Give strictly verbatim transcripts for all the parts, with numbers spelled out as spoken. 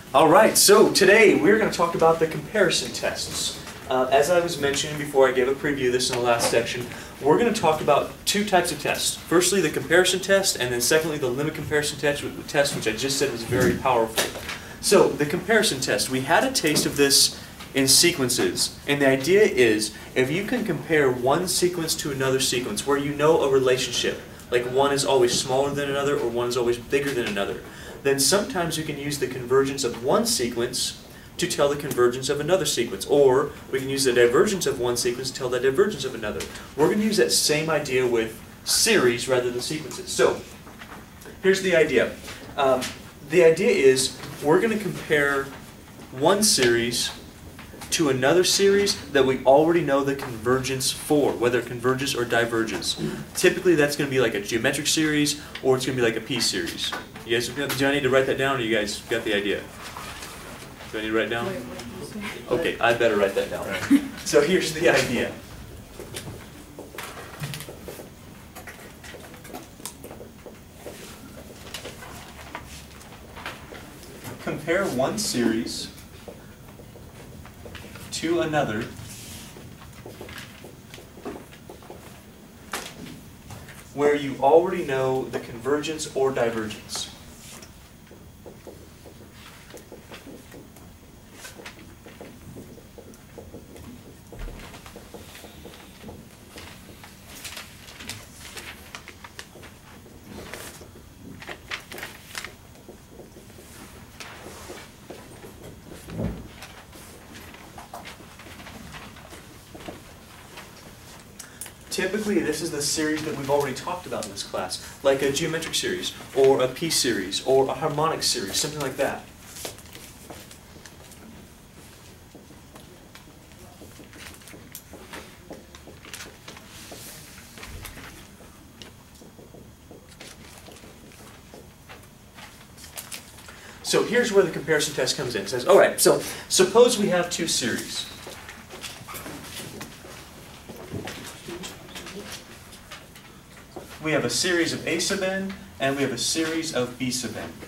All right, so today we're going to talk about the comparison tests. Uh, as I was mentioning before, I gave a preview of this in the last section. We're going to talk about two types of tests. Firstly, the comparison test, and then secondly, the limit comparison test, test which I just said was very powerful. So, the comparison test. We had a taste of this in sequences, and the idea is if you can compare one sequence to another sequence where you know a relationship, like one is always smaller than another or one is always bigger than another, then sometimes you can use the convergence of one sequence to tell the convergence of another sequence. Or we can use the divergence of one sequence to tell the divergence of another. We're going to use that same idea with series rather than sequences. So, here's the idea. Um, the idea is we're going to compare one series to another series that we already know the convergence for, whether it converges or diverges. Typically that's going to be like a geometric series, or it's going to be like a p-series. You guys, do I need to write that down, or you guys got the idea? Do I need to write it down? Okay, I better write that down. So here's the idea. Compare one series to another where you already know the convergence or divergence. Typically, this is the series that we've already talked about in this class, like a geometric series, or a p-series, or a harmonic series, something like that. So here's where the comparison test comes in. It says, all right, so suppose we have two series. We have a series of a sub n, and we have a series of b sub n.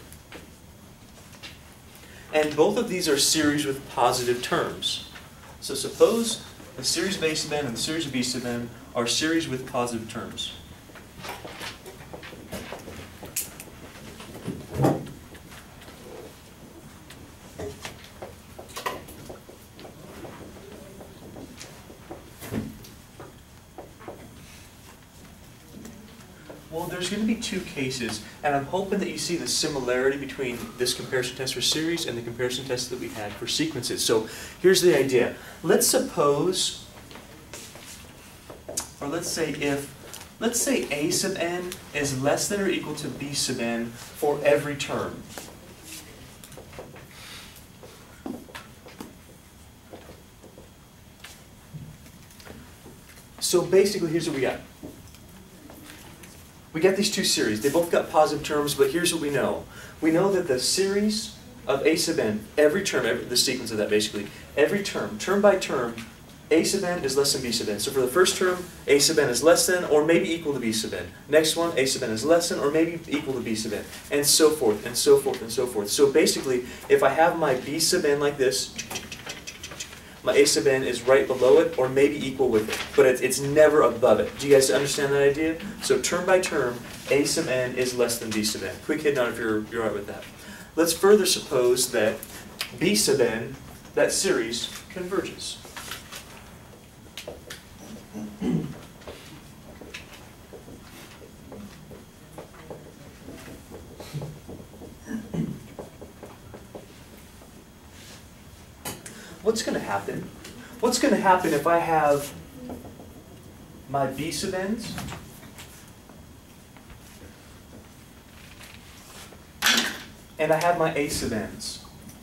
And both of these are series with positive terms. So suppose the series of a sub n and the series of b sub n are series with positive terms. Well, there's going to be two cases, and I'm hoping that you see the similarity between this comparison test for series and the comparison test that we had for sequences. So here's the idea. Let's suppose, or let's say if, let's say a sub n is less than or equal to b sub n for every term. So basically, here's what we got. We got these two series. They both got positive terms, but here's what we know. We know that the series of a sub n, every term, every, the sequence of that basically, every term, term by term, a sub n is less than b sub n. So for the first term, a sub n is less than or maybe equal to b sub n. Next one, a sub n is less than or maybe equal to b sub n. And so forth, and so forth, and so forth. So basically, if I have my b sub n like this, my a sub n is right below it or maybe equal with it, but it's, it's never above it. Do you guys understand that idea? So term by term, a sub n is less than b sub n. Quick hit on if you're, you're all right with that. Let's further suppose that b sub n, that series, converges. What's going to happen? What's going to happen if I have my b sub n's and I have my a sub n's?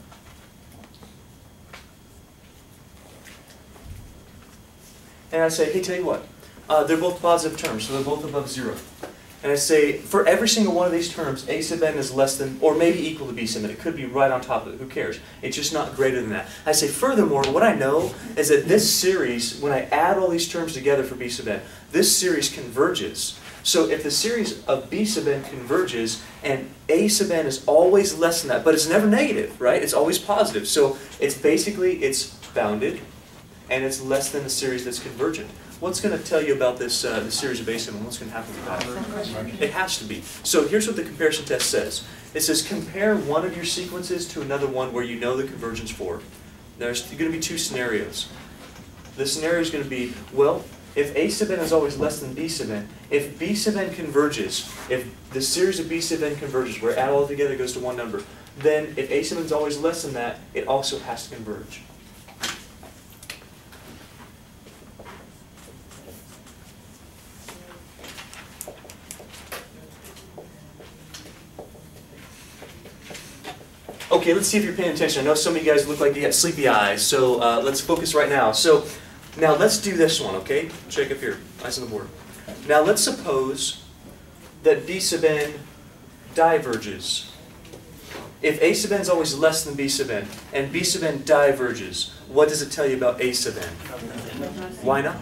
And I say, hey, tell you what, uh, they're both positive terms, so they're both above zero. And I say, for every single one of these terms, a sub n is less than, or maybe equal to b sub n. It could be right on top of it. Who cares? It's just not greater than that. I say, furthermore, what I know is that this series, when I add all these terms together for b sub n, this series converges. So if the series of B sub n converges and A sub n is always less than that, but it's never negative, right? It's always positive. So it's basically, it's bounded and it's less than the series that's convergent. What's going to tell you about this uh, the series of A sub n? What's going to happen with that? It has to be. So here's what the comparison test says. It says compare one of your sequences to another one where you know the convergence for. There's going to be two scenarios. The scenario is going to be, well, if A sub n is always less than B sub n, if B sub n converges, if the series of B sub n converges, where add all together goes to one number, then if A sub n is always less than that, it also has to converge. Okay, let's see if you're paying attention. I know some of you guys look like you got sleepy eyes, so uh, let's focus right now. So now let's do this one, okay? Check up here, eyes on the board. Now let's suppose that B sub n diverges. If A sub n is always less than B sub n, and B sub n diverges, what does it tell you about A sub n? Why not?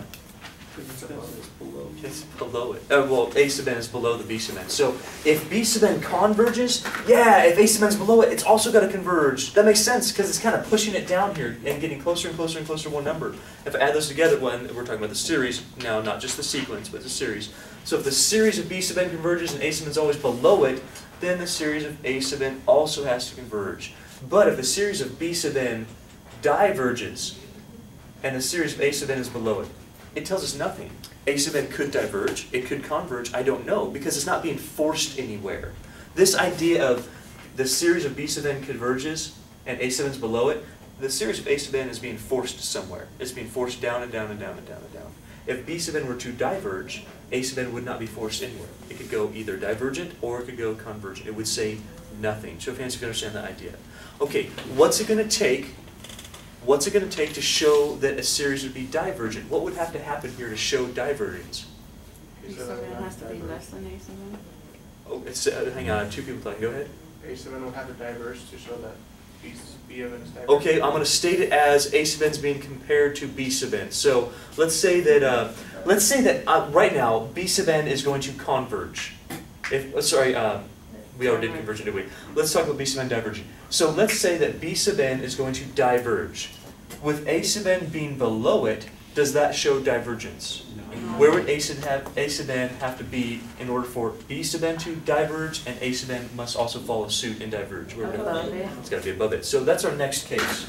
It's below it. Uh, well, A sub n is below the B sub n. So if B sub n converges, yeah, if A sub n is below it, it's also got to converge. That makes sense because it's kind of pushing it down here and getting closer and closer and closer to one number. If I add those together, when we're talking about the series now, not just the sequence, but the series. So if the series of B sub n converges and A sub n is always below it, then the series of A sub n also has to converge. But if the series of B sub n diverges and the series of A sub n is below it, it tells us nothing. A sub n could diverge, it could converge, I don't know, because it's not being forced anywhere. This idea of the series of B sub n converges and A sub n is below it, the series of A sub n is being forced somewhere. It's being forced down and down and down and down and down. If B sub n were to diverge, A sub n would not be forced anywhere. It could go either divergent or it could go convergent. It would say nothing. Show of hands if you understand that idea. Okay, what's it going to take? What's it going to take to show that a series would be divergent? What would have to happen here to show divergence? B sub n has to be less than A sub n? Oh, it's, uh, hang on, two people talking. Go ahead. A sub n will have to diverge to show that B of n is divergent. Okay, I'm going to state it as A sub n is being compared to B sub n. So let's say that uh, let's say that uh, right now B sub n is going to converge. If uh, sorry, uh, we already did convergent, did we? Let's talk about B sub n diverging. So let's say that B sub n is going to diverge. With A sub n being below it, does that show divergence? Where would A sub, have, A sub n have to be in order for B sub n to diverge, and A sub n must also follow suit and diverge? Where would Above it? it. It's got to be above it. So that's our next case.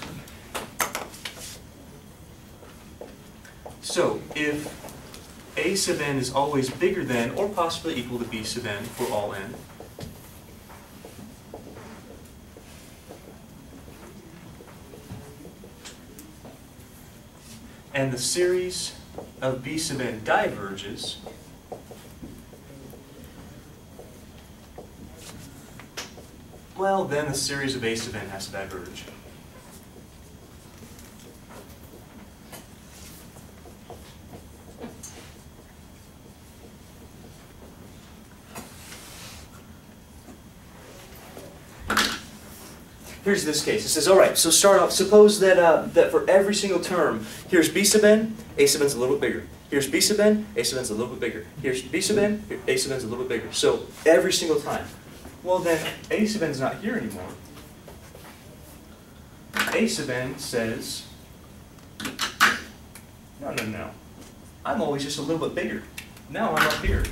So if A sub n is always bigger than or possibly equal to B sub n for all n, and the series of B sub n diverges, well, then the series of A sub n has to diverge. Here's this case. It says, all right, so start off, suppose that, uh, that for every single term, here's B sub n, A sub n's a little bit bigger. Here's B sub n, A sub n's a little bit bigger. Here's B sub n, A sub n's a little bit bigger. So every single time. Well then, A sub n's not here anymore. A sub n says, no, no, no. I'm always just a little bit bigger. Now I'm up here.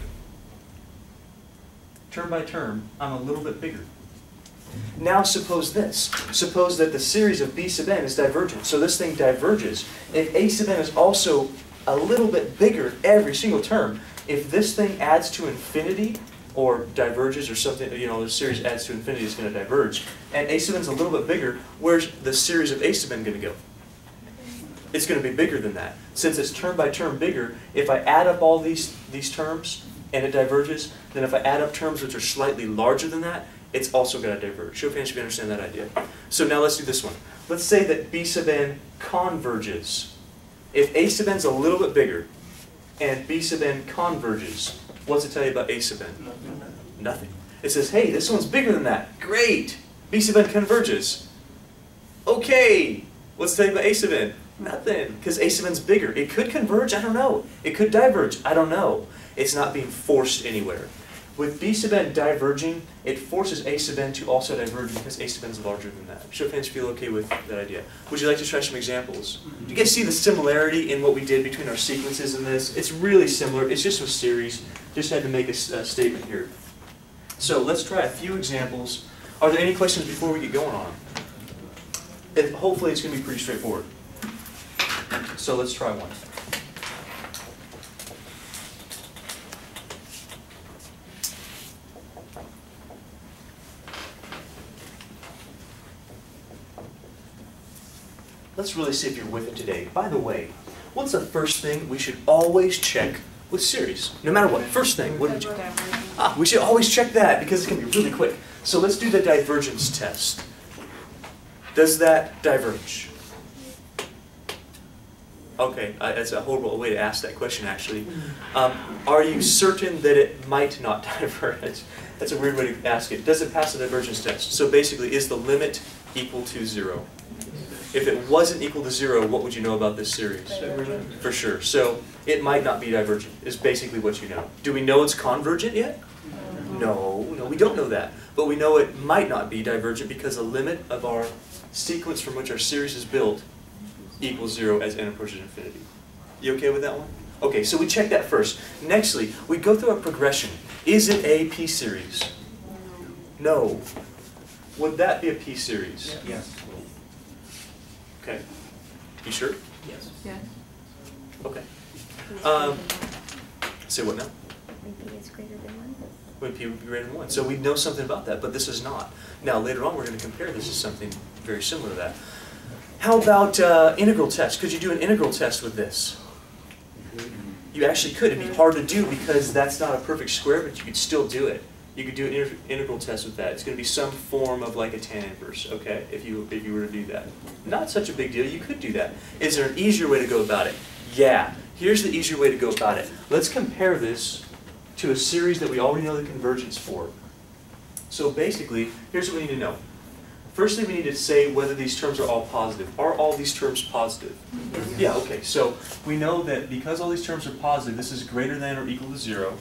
Term by term, I'm a little bit bigger. Now suppose this. Suppose that the series of B sub n is divergent. So this thing diverges. If A sub n is also a little bit bigger every single term, if this thing adds to infinity, or diverges or something, you know, the series adds to infinity is going to diverge, and A sub n is a little bit bigger, where's the series of A sub n going to go? It's going to be bigger than that. Since it's term by term bigger, if I add up all these, these terms and it diverges, then if I add up terms which are slightly larger than that, it's also going to diverge. Show of hands if you understand that idea. So now let's do this one. Let's say that B sub n converges. If A sub n is a little bit bigger and B sub n converges, what's it tell you about A sub n? Nothing. Nothing. It says, hey, this one's bigger than that. Great! B sub n converges. Okay! What's it tell you about A sub n? Nothing, because A sub n's bigger. It could converge, I don't know. It could diverge, I don't know. It's not being forced anywhere. With B sub n diverging, it forces A sub n to also diverge because A sub n is larger than that. Show of hands feel okay with that idea. Would you like to try some examples? Do you guys see the similarity in what we did between our sequences and this? It's really similar. It's just a series. Just had to make a, a statement here. So let's try a few examples. Are there any questions before we get going on? If, hopefully it's going to be pretty straightforward. So let's try one. Let's really see if you're with it today. By the way, what's the first thing we should always check with series? No matter what. First thing, what did you... Ah, we should always check that because it can be really quick. So let's do the divergence test. Does that diverge? Okay, uh, that's a horrible way to ask that question, actually. Um, are you certain that it might not diverge? That's a weird way to ask it. Does it pass the divergence test? So basically, is the limit equal to zero? If it wasn't equal to zero, what would you know about this series? Divergent. For sure. So it might not be divergent, is basically what you know. Do we know it's convergent yet? No, no, we don't know that. But we know it might not be divergent because the limit of our sequence from which our series is built equals zero as n approaches infinity. You okay with that one? Okay, so we check that first. Nextly, we go through a progression. Is it a p-series? No. Would that be a p-series? Yes. Okay. You sure? Yes. Yes. Okay. Um, say what now? When p is greater than one. When p would be greater than one. So we know something about that, but this is not. Now, later on, we're going to compare this to something very similar to that. How about uh, integral test? Could you do an integral test with this? You actually could. It'd be hard to do because that's not a perfect square, but you could still do it. You could do an inter integral test with that. It's going to be some form of like a tan inverse, okay, if you, if you were to do that. Not such a big deal. You could do that. Is there an easier way to go about it? Yeah. Here's the easier way to go about it. Let's compare this to a series that we already know the convergence for. So basically, here's what we need to know. Firstly, we need to say whether these terms are all positive. Are all these terms positive? Yes. Yeah, okay. So we know that because all these terms are positive, this is greater than or equal to zero.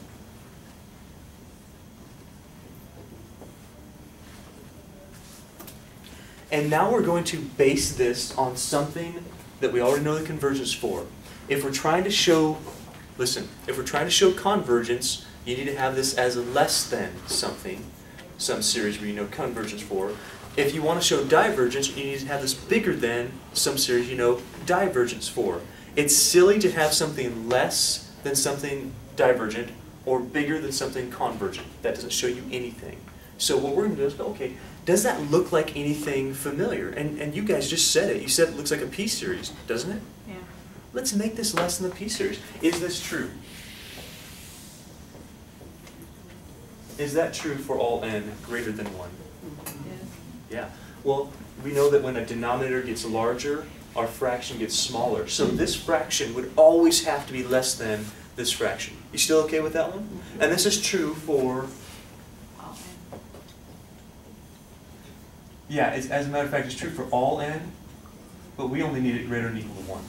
And now we're going to base this on something that we already know the convergence for. If we're trying to show, listen, if we're trying to show convergence, you need to have this as less than something, some series where you know convergence for. If you want to show divergence, you need to have this bigger than some series you know divergence for. It's silly to have something less than something divergent or bigger than something convergent. That doesn't show you anything. So what we're going to do is go, okay, does that look like anything familiar? And, and you guys just said it. You said it looks like a p-series, doesn't it? Yeah. Let's make this less than the p-series. Is this true? Is that true for all n greater than one? Yes. Yeah. Well, we know that when a denominator gets larger, our fraction gets smaller. So this fraction would always have to be less than this fraction. You still okay with that one? And this is true for... All n. Yeah, it's, as a matter of fact, it's true for all n, but we only need it greater than or equal to one.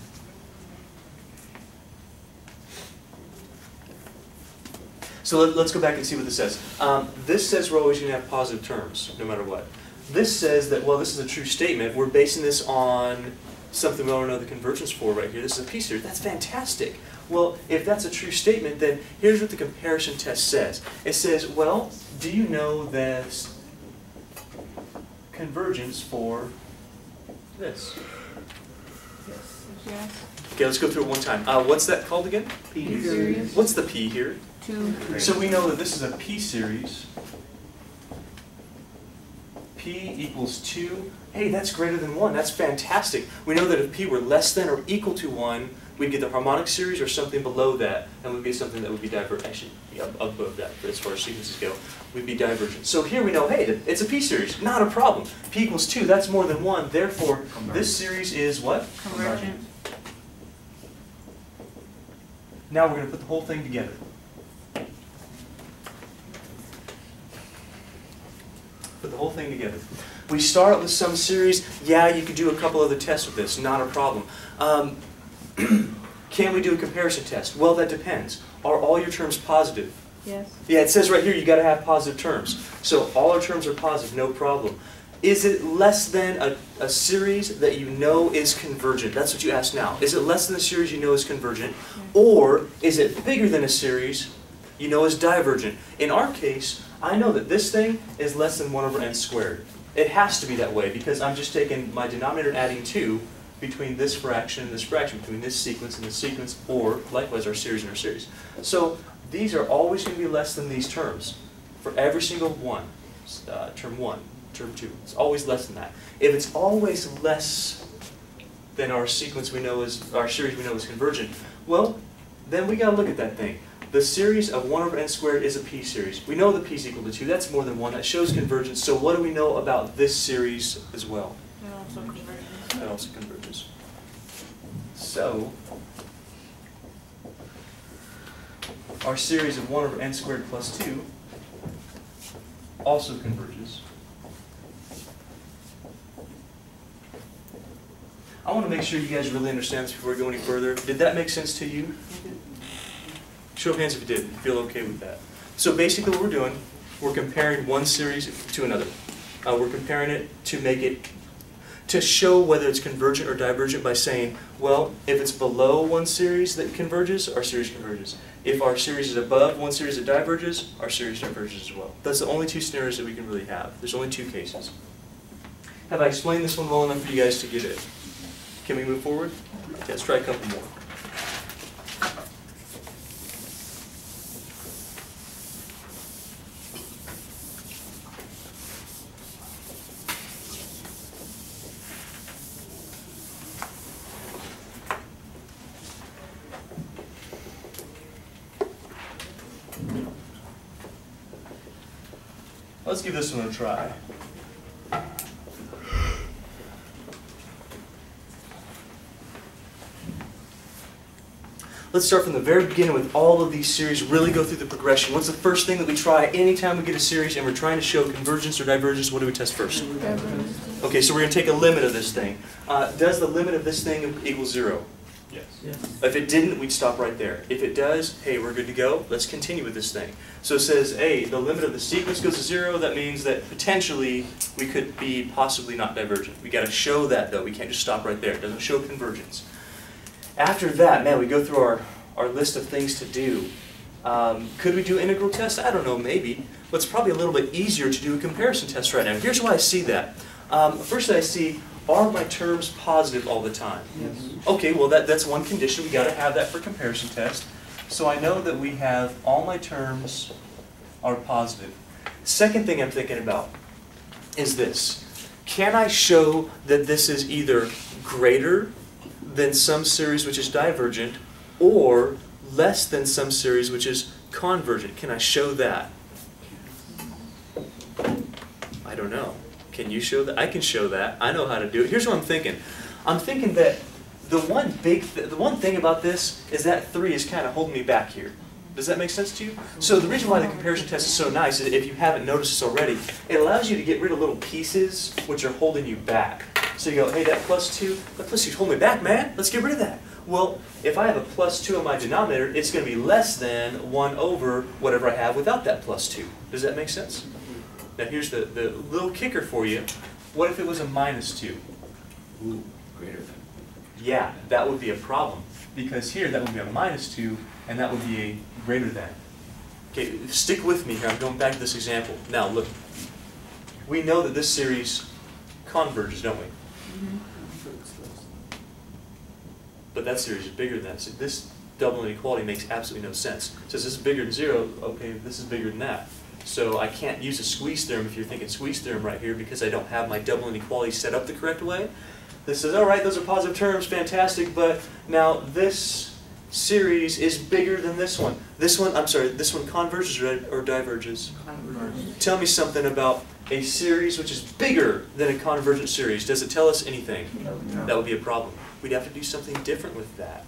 So let, let's go back and see what this says. Um, this says we're always going to have positive terms, no matter what. This says that, well, this is a true statement. We're basing this on something we already know the convergence for right here. This is a p-series. That's fantastic. Well, if that's a true statement, then here's what the comparison test says. It says, well, do you know there's convergence for this? Yes. Okay, let's go through it one time. Uh, what's that called again? P-series. What's the p here? Two. So we know that this is a p-series. P equals two. Hey, that's greater than one. That's fantastic. We know that if p were less than or equal to one, we'd get the harmonic series or something below that, and we'd get something that would be divergent. Actually, yeah, above that, as far as sequences go, we'd be divergent. So here we know, hey, it's a p-series. Not a problem. P equals two. That's more than one. Therefore, this series is what? Convergent. Now we're going to put the whole thing together. Put the whole thing together. We start with some series. Yeah, you could do a couple other tests with this. Not a problem. Um, can we do a comparison test? Well, that depends. Are all your terms positive? Yes. Yeah, it says right here you got to have positive terms. So all our terms are positive, no problem. Is it less than a, a series that you know is convergent? That's what you ask now. Is it less than a series you know is convergent? Or is it bigger than a series you know is divergent? In our case, I know that this thing is less than one over n squared. It has to be that way because I'm just taking my denominator and adding two between this fraction and this fraction, between this sequence and this sequence, or likewise our series and our series. So these are always going to be less than these terms for every single one. Uh, term one, term two. It's always less than that. If it's always less than our sequence we know is, our series we know is convergent, well, then we got to look at that thing. The series of one over n squared is a p-series. We know the p is equal to two. That's more than one. That shows convergence. So what do we know about this series as well? It also converges. That also converges. So, our series of one over n squared plus two also converges. I want to make sure you guys really understand this before we go any further. Did that make sense to you? Show of hands if it did. Feel okay with that. So basically what we're doing, we're comparing one series to another. Uh, we're comparing it to make it, to show whether it's convergent or divergent by saying, well, if it's below one series that converges, our series converges. If our series is above one series that diverges, our series diverges as well. That's the only two scenarios that we can really have. There's only two cases. Have I explained this one well enough for you guys to get it? Can we move forward? Okay, let's try a couple more. Let's give this one a try. Let's start from the very beginning with all of these series, really go through the progression. What's the first thing that we try anytime we get a series and we're trying to show convergence or divergence? What do we test first? Divergence. Okay, so we're going to take a limit of this thing. Uh, does the limit of this thing equal zero? Yes. Yes. If it didn't, we'd stop right there. If it does, hey, we're good to go. Let's continue with this thing. So it says, hey, the limit of the sequence goes to zero. That means that potentially we could be possibly not divergent. We got to show that, though. We can't just stop right there. It doesn't show convergence. After that, man, we go through our, our list of things to do. Um, could we do integral tests? I don't know, maybe. But it's probably a little bit easier to do a comparison test right now. Here's why I see that. Um, first, I see, are my terms positive all the time? Yes. Okay, well that, that's one condition. We got to have that for comparison test. So I know that we have all my terms are positive. Second thing I'm thinking about is this. Can I show that this is either greater than some series which is divergent or less than some series which is convergent? Can I show that? I don't know. Can you show that? I can show that. I know how to do it. Here's what I'm thinking. I'm thinking that the one big, th the one thing about this is that three is kind of holding me back here. Does that make sense to you? So the reason why the comparison test is so nice is if you haven't noticed this already, it allows you to get rid of little pieces which are holding you back. So you go, hey, that plus two, that plus two's holding me back, man. Let's get rid of that. Well, if I have a plus two in my denominator, it's going to be less than one over whatever I have without that plus two. Does that make sense? Now here's the, the little kicker for you. What if it was a minus two? Ooh, greater than. Yeah, that would be a problem. Because here, that would be a minus two, and that would be a greater than. Okay, stick with me here. I'm going back to this example. Now, look. We know that this series converges, don't we? Mm-hmm. But that series is bigger than that. So this double inequality makes absolutely no sense. It says this is bigger than zero. Okay, this is bigger than that. So I can't use a squeeze theorem if you're thinking squeeze theorem right here because I don't have my double inequality set up the correct way. This says, all right, those are positive terms, fantastic, but now this series is bigger than this one. This one, I'm sorry, this one converges or, or diverges? Convergent. Tell me something about a series which is bigger than a convergent series. Does it tell us anything? No. That would be a problem. We'd have to do something different with that.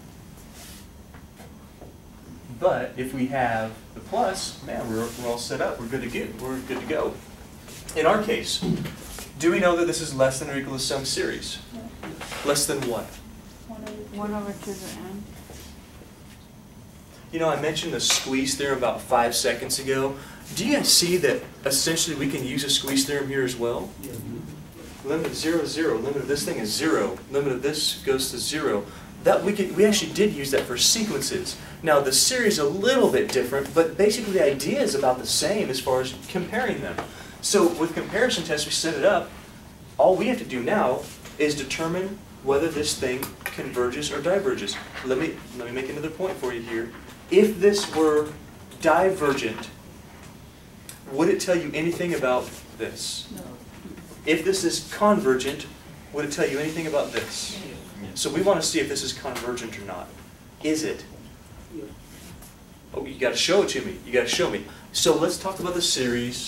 But if we have the plus, man, we're, we're all set up. We're good to go. We're good to go. In our case, do we know that this is less than or equal to some series? Less than what? One over to the n. You know, I mentioned the squeeze theorem about five seconds ago. Do you guys see that essentially we can use a squeeze theorem here as well? Limit of zero is zero. Limit of this thing is zero. Limit of this goes to zero. That we could, we actually did use that for sequences. Now the series is a little bit different, but basically the idea is about the same as far as comparing them. So with comparison tests, we set it up. All we have to do now is determine whether this thing converges or diverges. Let me let me make another point for you here. If this were divergent, would it tell you anything about this? No. If this is convergent, would it tell you anything about this? So we want to see if this is convergent or not. Is it? Oh, you got to show it to me. You got to show me. So let's talk about the series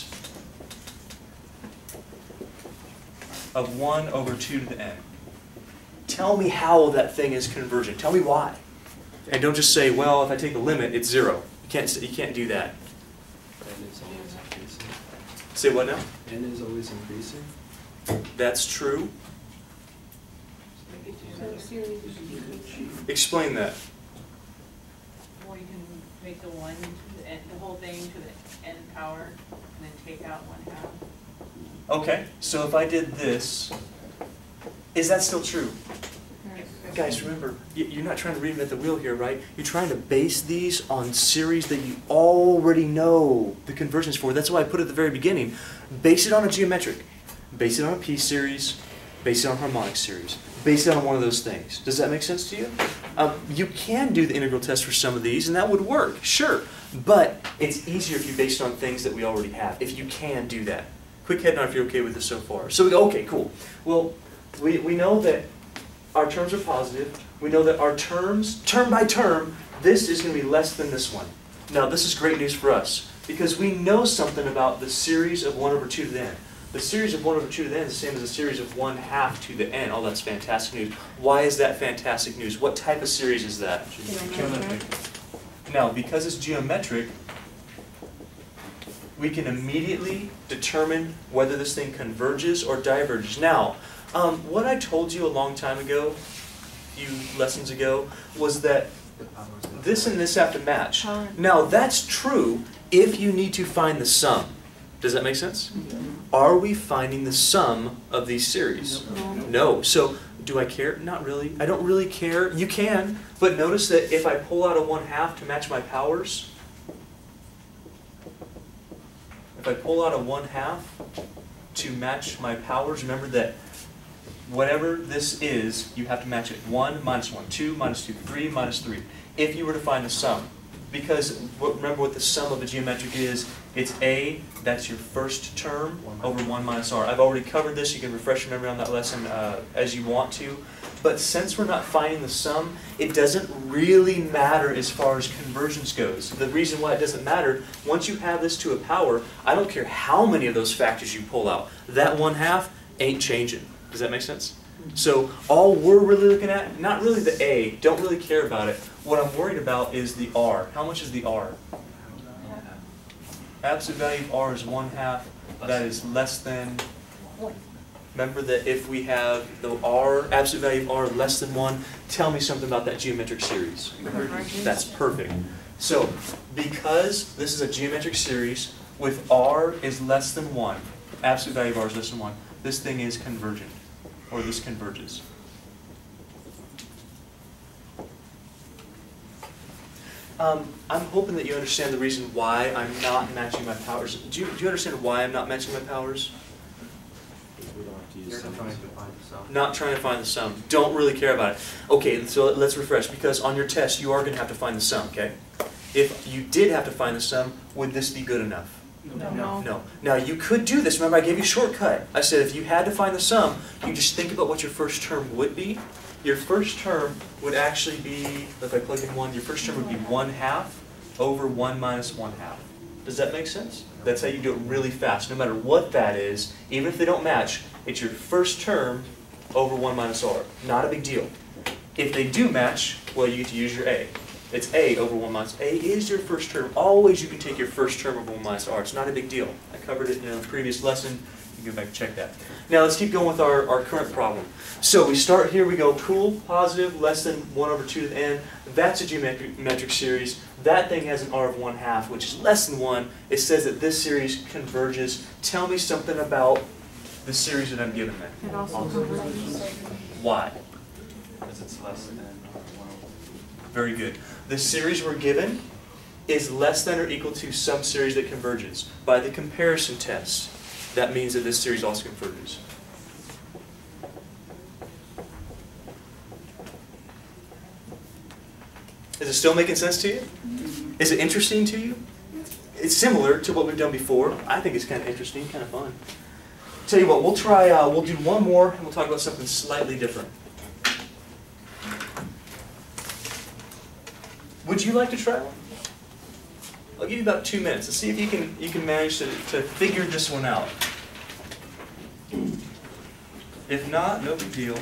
of one over two to the n. Tell me how that thing is convergent. Tell me why. And don't just say, well, if I take the limit, it's zero. You can't, you can't do that. N is always increasing. Say what now? N is always increasing. That's true. So the series is decreasing. Explain that. Or you can make the one, to the, n, the whole thing to the n power, and then take out one half. Okay, so if I did this, is that still true? Guys, remember, y- you're not trying to reinvent the wheel here, right? You're trying to base these on series that you already know the conversions for. That's why I put it at the very beginning. Base it on a geometric. Base it on a p-series. Base it on harmonic series. Base it on one of those things. Does that make sense to you? Um, you can do the integral test for some of these, and that would work, sure. But it's easier if you base it on things that we already have, if you can do that. Quick head nod if you're okay with this so far. So we go, okay, cool. Well, we, we know that our terms are positive. We know that our terms, term by term, this is going to be less than this one. Now, this is great news for us, because we know something about the series of one over two to the n. The series of one over two to the n is the same as the series of one half to the n. Oh, that's fantastic news. Why is that fantastic news? What type of series is that? Geometric. Now, because it's geometric, we can immediately determine whether this thing converges or diverges. Now, um, what I told you a long time ago, a few lessons ago, was that this and this have to match. Power. Now, that's true if you need to find the sum. Does that make sense? Are we finding the sum of these series? No. No. So, do I care? Not really. I don't really care. You can, but notice that if I pull out a one half to match my powers, if I pull out a one half to match my powers, remember that whatever this is, you have to match it. one minus one, two minus two, three minus three. If you were to find the sum. Because what, remember what the sum of a geometric is. It's A, that's your first term, over one minus R. I've already covered this. You can refresh your memory on that lesson uh, as you want to. But since we're not finding the sum, it doesn't really matter as far as convergence goes. The reason why it doesn't matter, once you have this to a power, I don't care how many of those factors you pull out. That one half ain't changing. Does that make sense? So all we're really looking at, not really the A, don't really care about it. What I'm worried about is the R. How much is the R? Absolute value of R is one half. That is less than. Remember that if we have the R, absolute value of R less than one, tell me something about that geometric series. Converges. That's perfect. So because this is a geometric series with R is less than one, absolute value of R is less than one, this thing is convergent, or this converges. Um, I'm hoping that you understand the reason why I'm not matching my powers. Do you, do you understand why I'm not matching my powers? We don't have to use You're sums. trying to find the sum. Not trying to find the sum. Don't really care about it. Okay, so let's refresh, because on your test you are going to have to find the sum, okay? If you did have to find the sum, would this be good enough? No. No. Now you could do this. Remember I gave you a shortcut. I said if you had to find the sum, you just think about what your first term would be. Your first term would actually be, if I plug in one, your first term would be one half over one minus one half. Does that make sense? That's how you do it really fast. No matter what that is, even if they don't match, it's your first term over one minus R. Not a big deal. If they do match, well, you get to use your A. It's A over one minus. A is your first term. Always you can take your first term over one minus R. It's not a big deal. I covered it in a previous lesson. can go back and check that. Now let's keep going with our, our current problem. So we start here, we go cool, positive, less than one over two to the n. That's a geometric metric series. That thing has an r of one half, which is less than one. It says that this series converges. Tell me something about the series that I'm given there. It also converges. Why? Because it's less than one over. Very good. The series we're given is less than or equal to some series that converges. By the comparison test, that means that this series also converges. Is it still making sense to you? Is it interesting to you? It's similar to what we've done before. I think it's kind of interesting, kind of fun. Tell you what, we'll try, uh, we'll do one more, and we'll talk about something slightly different. Would you like to try one? I'll give you about two minutes. Let's see if you can you can manage to, to figure this one out. If not, no big deal.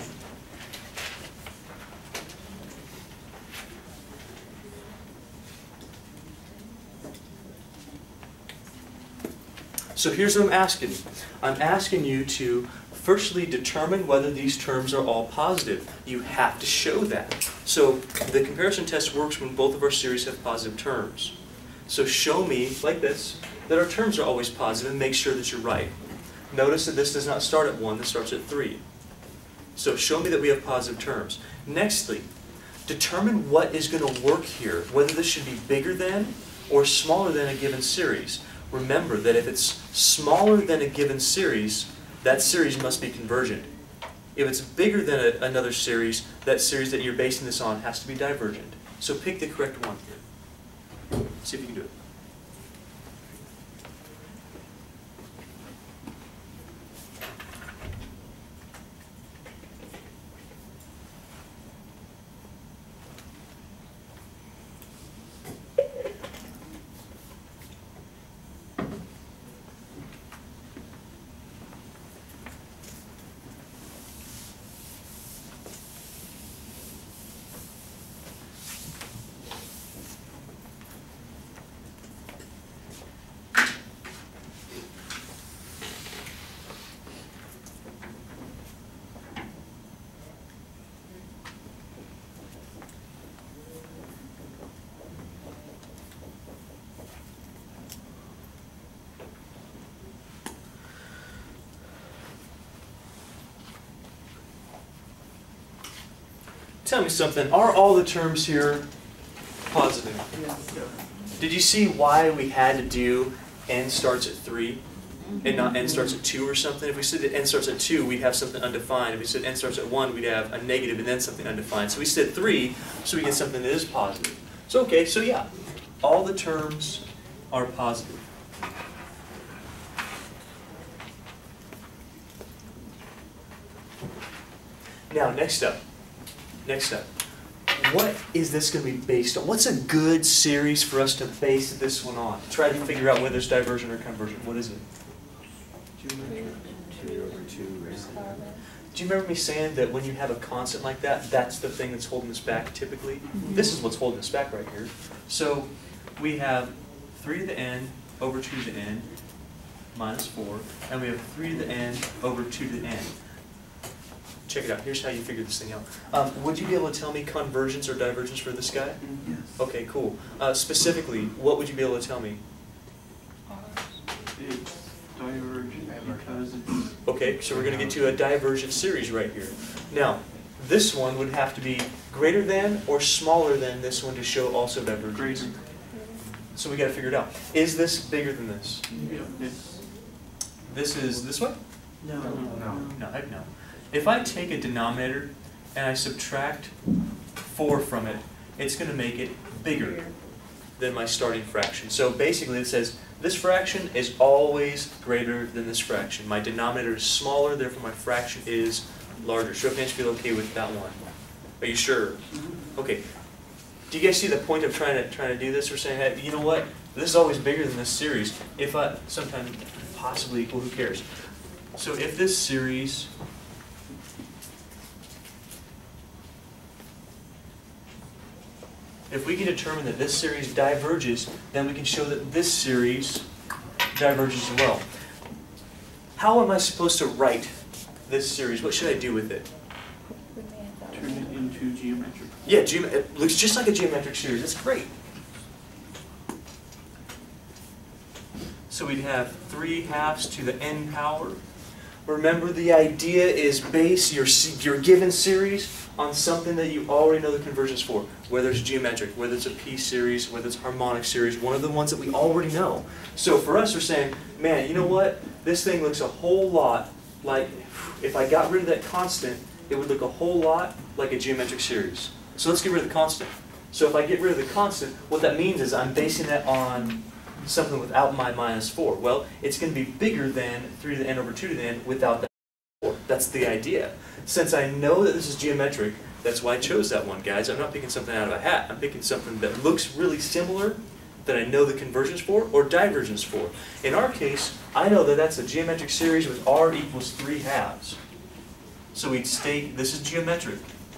So here's what I'm asking you. I'm asking you to firstly determine whether these terms are all positive. You have to show that. So the comparison test works when both of our series have positive terms. So show me, like this, that our terms are always positive and make sure that you're right. Notice that this does not start at one, this starts at three. So show me that we have positive terms. Nextly, determine what is going to work here, whether this should be bigger than or smaller than a given series. Remember that if it's smaller than a given series, that series must be convergent. If it's bigger than a, another series, that series that you're basing this on has to be divergent. So pick the correct one here. See if you can do it. Tell me something, are all the terms here positive? Did you see why we had to do n starts at three and not n starts at two or something? If we said that n starts at two, we'd have something undefined. If we said n starts at one, we'd have a negative and then something undefined. So we said three, so we get something that is positive. So okay, so yeah, all the terms are positive. Now, next up. Next up, what is this going to be based on? What's a good series for us to base this one on? Try to figure out whether it's divergent or convergent. What is it? two over two raised to n. Do you remember me saying that when you have a constant like that, that's the thing that's holding us back typically? This is what's holding us back right here. So we have three to the n over two to the n minus four, and we have three to the n over two to the n. Check it out. Here's how you figure this thing out. Um, would you be able to tell me convergence or divergence for this guy? Yes. Okay, cool. Uh, specifically, what would you be able to tell me? It's divergent because it's... Okay, so we're going to get to a divergent series right here. Now, this one would have to be greater than or smaller than this one to show also divergence. Greater. So we got to figure it out. Is this bigger than this? Yeah, it's... This is this one? No. No. No, heck no. If I take a denominator and I subtract four from it, it's going to make it bigger than my starting fraction. So basically it says this fraction is always greater than this fraction. My denominator is smaller, therefore my fraction is larger. Show of hands, feel okay with that one. Are you sure? Okay. Do you guys see the point of trying to trying to do this? We're saying, hey, you know what? This is always bigger than this series. If I sometimes possibly equal, who cares? So if this series if we can determine that this series diverges, then we can show that this series diverges as well. how am I supposed to write this series? What should I do with it? We may have that Turn it into geometric. Yeah, geom it looks just like a geometric series. That's great. So we'd have three halves to the n power. Remember, the idea is base your, your given series on something that you already know the conversions for, whether it's geometric, whether it's a p-series, whether it's harmonic series, one of the ones that we already know. So for us, we're saying, man, you know what? This thing looks a whole lot like, if I got rid of that constant, it would look a whole lot like a geometric series. So let's get rid of the constant. So if I get rid of the constant, what that means is I'm basing that on something without my minus four. Well, it's going to be bigger than three to the n over two to the n without that four. That's the idea. Since I know that this is geometric, that's why I chose that one, guys. I'm not picking something out of a hat. I'm picking something that looks really similar, that I know the conversions for, or divergence for. In our case, I know that that's a geometric series with r equals three halves. So we'd state this is geometric.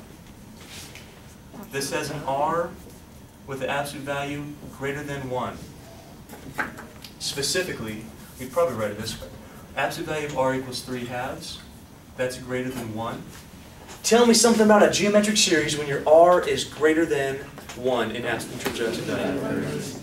This has an r with the absolute value greater than one. Specifically, we'd probably write it this way. Absolute value of r equals three halves. That's greater than one. Tell me something about a geometric series when your r is greater than one in, abs in terms of absolute value.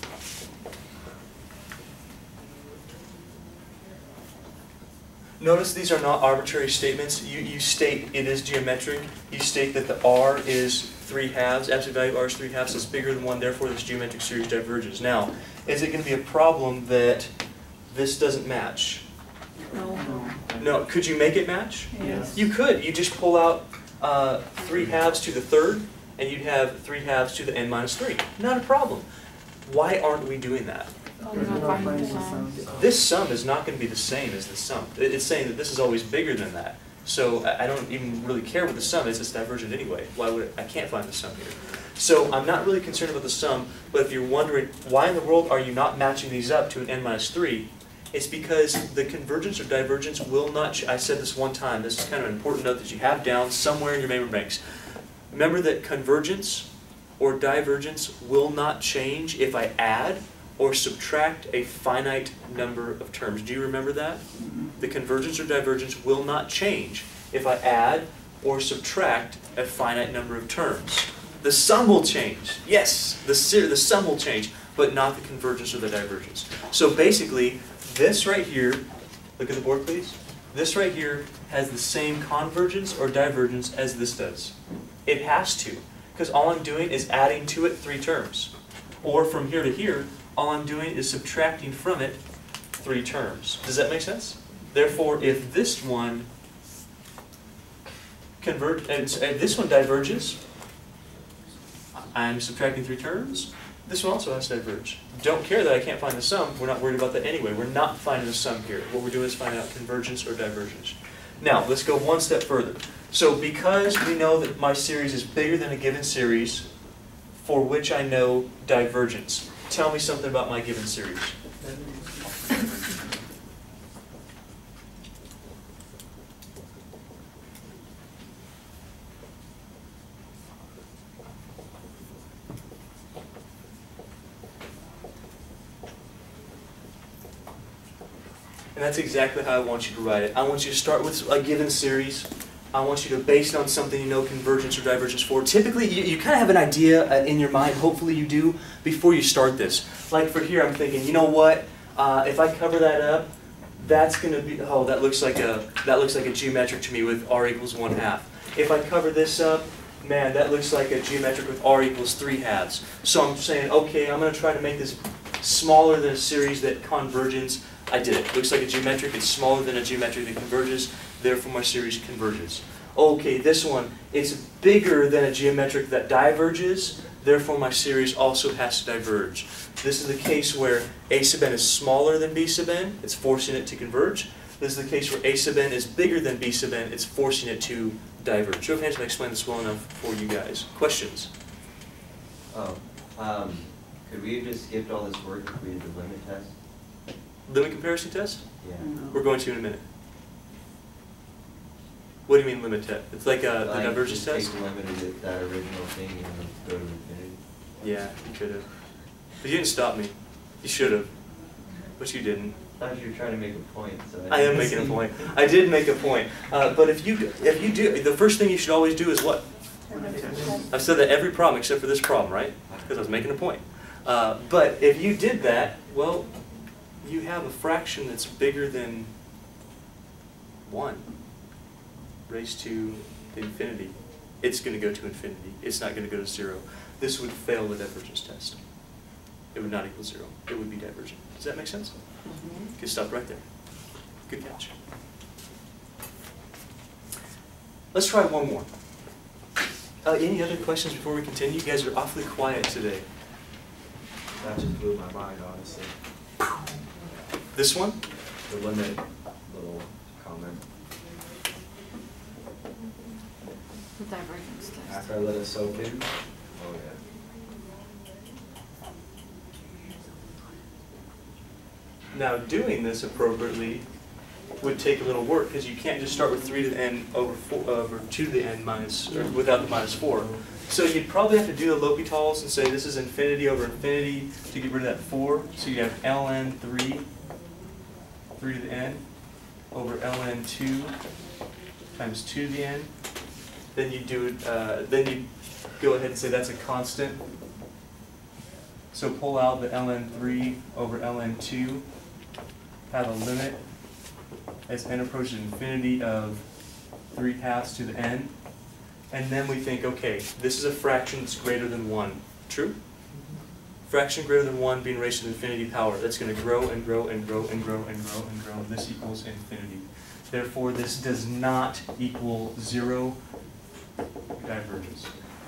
Notice these are not arbitrary statements. You, you state it is geometric. You state that the r is three halves. Absolute value of r is three halves. It's bigger than one. Therefore, this geometric series diverges. Now, is it going to be a problem that this doesn't match? No. No. Could you make it match? Yes. You could. You just pull out uh, three halves to the third, and you'd have three halves to the n minus three. Not a problem. Why aren't we doing that? Oh, we're not finding the sum. This sum is not going to be the same as the sum. It- It's saying that this is always bigger than that. So I I don't even really care what the sum is. It's divergent anyway. Why would it? I can't find the sum here. So I'm not really concerned about the sum. But if you're wondering why in the world are you not matching these up to an n minus three, it's because the convergence or divergence will not. Ch I said this one time. This is kind of an important note that you have down somewhere in your memory banks. Remember that convergence or divergence will not change if I add or subtract a finite number of terms. Do you remember that? The convergence or divergence will not change if I add or subtract a finite number of terms. The sum will change. Yes, the, the sum will change, but not the convergence or the divergence. So basically, this right here, look at the board please, this right here has the same convergence or divergence as this does. It has to, because all I'm doing is adding to it three terms. Or from here to here, all I'm doing is subtracting from it three terms. Does that make sense? Therefore, if this one convert, and this one diverges, I'm subtracting three terms. This one also has to diverge. Don't care that I can't find the sum. We're not worried about that anyway. We're not finding the sum here. What we're doing is finding out convergence or divergence. Now, let's go one step further. So because we know that my series is bigger than a given series for which I know divergence, tell me something about my given series. And that's exactly how I want you to write it. I want you to start with a given series. I want you to base it on something you know convergence or divergence for. Typically, you, you kind of have an idea uh, in your mind, hopefully you do, before you start this. Like for here, I'm thinking, you know what? Uh, if I cover that up, that's going to be, oh, that looks like a that looks like a geometric to me with r equals one half. If I cover this up, man, that looks like a geometric with r equals three halves. So I'm saying, okay, I'm going to try to make this smaller than a series that converges. I did it. Looks like a geometric. It's smaller than a geometric that converges. Therefore, my series converges. Okay, this one, it's bigger than a geometric that diverges. Therefore, my series also has to diverge. This is the case where a sub n is smaller than b sub n. It's forcing it to converge. This is the case where a sub n is bigger than b sub n. It's forcing it to diverge. Show of hands if I explain this well enough for you guys. Questions? Oh, um, could we have just skipped all this work if we did the limit test? Limit comparison test? Yeah. We're going to in a minute. What do you mean limit test? It's like a, the Like, divergence just test? take the limit of the- that original thing and then go to infinity. Yeah, you could have. But you didn't stop me. You should have. But you didn't. thought you were trying to make a point, so. I am making a point. I did make a point. Uh, but if you if you do, the first thing you should always do is what? I've said that every problem except for this problem, right? Because I was making a point. Uh, but if you did that, well, you have a fraction that's bigger than one raised to infinity. It's going to go to infinity. It's not going to go to zero. This would fail the divergence test. It would not equal zero. It would be divergent. Does that make sense? Mm-hmm. Okay, stop right there. Good catch. Let's try one more. Uh, any other questions before we continue? You guys are awfully quiet today. That just blew my mind, honestly. This one? The limit little comment. The divergence test. After I let it soak in. Oh yeah. Now, doing this appropriately would take a little work because you can't just start with three to the n over four, over two to the n minus, or without the minus four. So you'd probably have to do the L'Hopital's and say this is infinity over infinity to get rid of that four. So you have ln three, three to the n, over ln two times two to the n. Then you do it. Uh, then you go ahead and say that's a constant. So pull out the ln three over ln two. Have a limit as n approaches infinity of three halves to the n. And then we think, okay, this is a fraction that's greater than one. True? Fraction greater than one being raised to the infinity power. That's going to grow and grow and grow and grow and grow and grow. This equals infinity. Therefore, this does not equal zero divergence.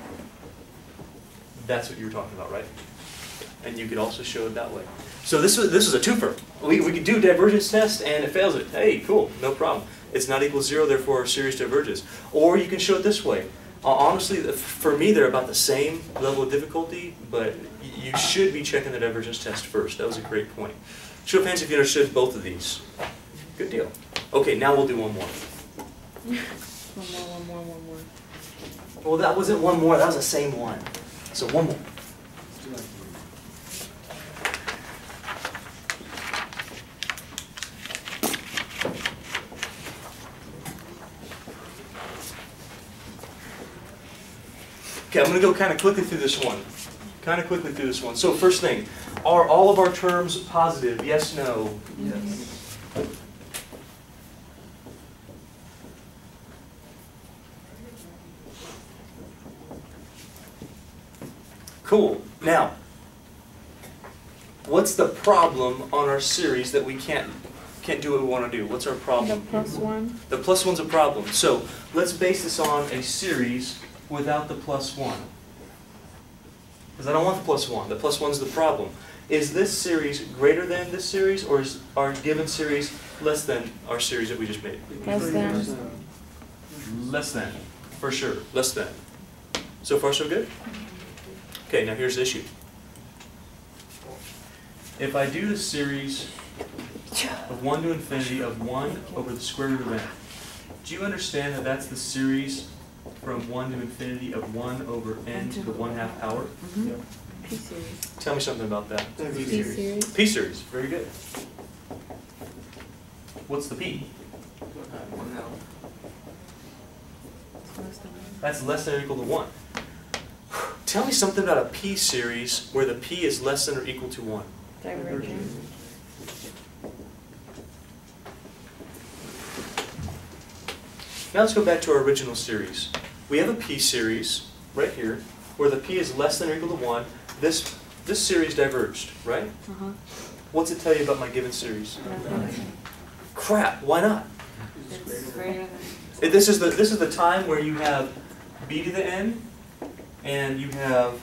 That's what you were talking about, right? And you could also show it that way. So this is this is a twofer. We we could do divergence test and it fails it. Hey, cool, no problem. It's not equal to zero, therefore our series diverges. Or you can show it this way. Uh, honestly, for me, they're about the same level of difficulty, but you should be checking the divergence test first. That was a great point. Show of hands if you understood both of these. Good deal. Okay, now we'll do one more. One more, one more, one more. Well, that wasn't one more. That was the same one. So one more. Okay, I'm going to go kind of quickly through this one. Kind of quickly through this one. So first thing, are all of our terms positive? Yes, no? Yes. Cool. Now, what's the problem on our series that we can't can't do what we want to do? What's our The problem? plus one. The plus one's a problem. So let's base this on a series without the plus one. Because I don't want the plus one. The plus one's the problem. Is this series greater than this series, or is our given series less than our series that we just made? Less than. Less than, for sure, less than. So far, so good? Okay, now here's the issue. If I do the series of one to infinity of one over the square root of n, do you understand that that's the series from one to infinity of one over n to the one half power? Mm-hmm. P series. Tell me something about that. P series. P series, very good. What's the p? It's less than one. That's less than or equal to one. Tell me something about a p series where the p is less than or equal to one. Divergent. Now let's go back to our original series. We have a p series right here where the p is less than or equal to one. This, this series diverged, right? Uh-huh. What's it tell you about my given series? Nothing. Crap, why not? It's greater than. If This is the, this is the time where you have b to the n and you have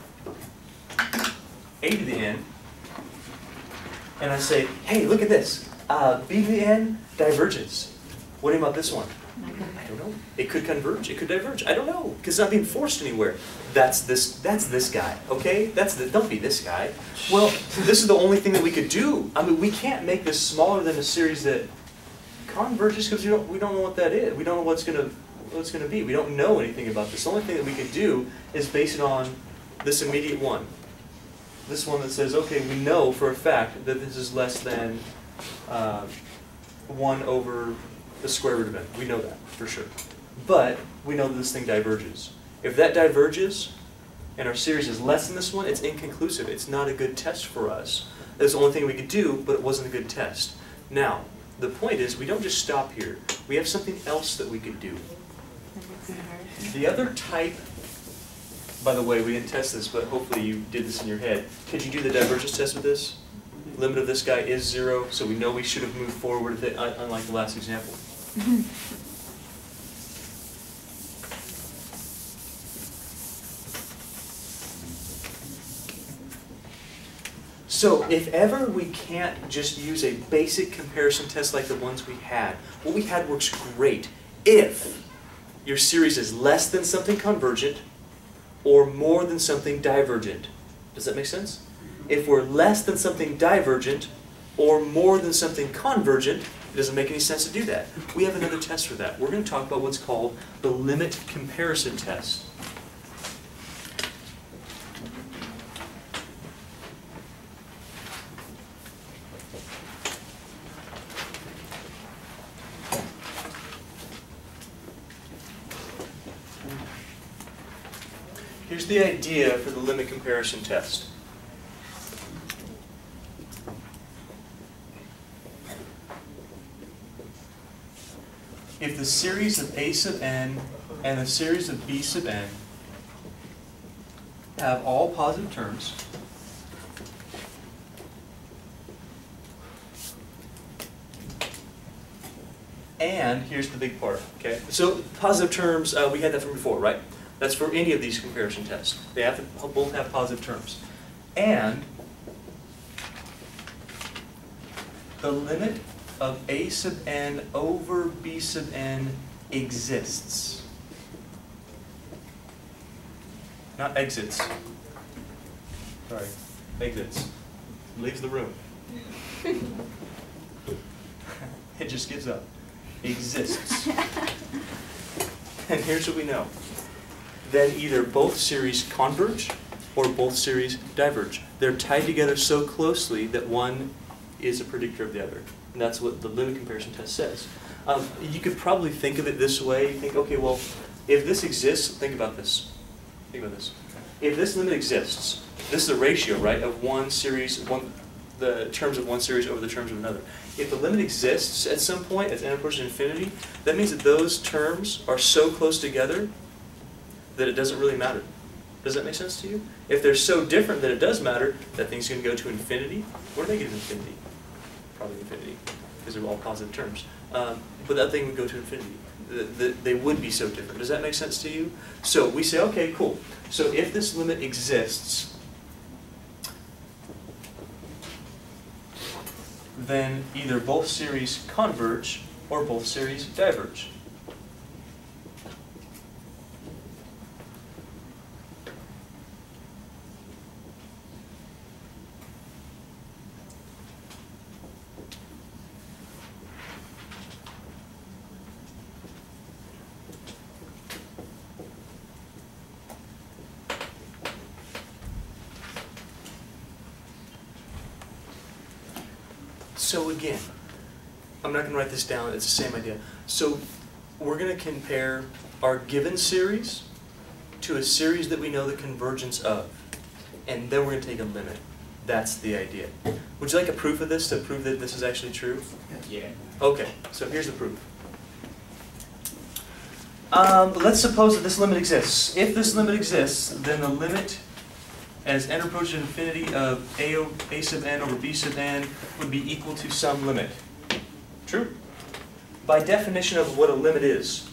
a to the n. And I say, hey, look at this. Uh, b to the n diverges. What do you about this one? I don't know. It could converge. It could diverge. I don't know, because it's not being forced anywhere. That's this. That's this guy. Okay. That's the. Don't be this guy. Well, this is the only thing that we could do. I mean, we can't make this smaller than a series that converges because we don't. We don't know what that is. We don't know what's gonna. What it's gonna be. We don't know anything about this. The only thing that we could do is base it on this immediate one. This one that says, okay, we know for a fact that this is less than uh, one over the square root of n. We know that for sure. But we know that this thing diverges. If that diverges and our series is less than this one, it's inconclusive. It's not a good test for us. That's the only thing we could do, but it wasn't a good test. Now, the point is, we don't just stop here. We have something else that we could do. The other type, by the way, we didn't test this, but hopefully you did this in your head. Could you do the divergence test with this? Limit of this guy is zero, so we know we should have moved forward with it, un- unlike the last example. So if ever we can't just use a basic comparison test like the ones we had, what we had works great if your series is less than something convergent or more than something divergent. Does that make sense? If we're less than something divergent or more than something convergent, it doesn't make any sense to do that. We have another test for that. We're going to talk about what's called the limit comparison test. Here's the idea for the limit comparison test. If the series of a sub n and the series of b sub n have all positive terms, and here's the big part, okay? So positive terms, uh, we had that from before, right? That's for any of these comparison tests. They have to both have positive terms. And the limit of a sub n over b sub n exists. Not exits. Sorry, exits. Leaves the room. It just gives up. Exists. And here's what we know. Then either both series converge or both series diverge. They're tied together so closely that one is a predictor of the other. And that's what the limit comparison test says. Um, you could probably think of it this way. You think, okay, well, if this exists, think about this. Think about this. If this limit exists, this is a ratio, right, of one series, one, the terms of one series over the terms of another. If the limit exists at some point, as n approaches infinity, that means that those terms are so close together that it doesn't really matter. Does that make sense to you? If they're so different that it does matter, that thing's going to go to infinity, or negative infinity. Probably infinity, because they're all positive terms. Um, but that thing would go to infinity. The, the, they would be so different. Does that make sense to you? So we say, okay, cool. So if this limit exists, then either both series converge or both series diverge. So again, I'm not going to write this down, it's the same idea. So we're going to compare our given series to a series that we know the convergence of. And then we're going to take a limit. That's the idea. Would you like a proof of this to prove that this is actually true? Yeah. Okay, so here's the proof. Um, let's suppose that this limit exists. If this limit exists, then the limit as n approaches infinity of a, o, a sub n over b sub n would be equal to some limit. True? By definition of what a limit is,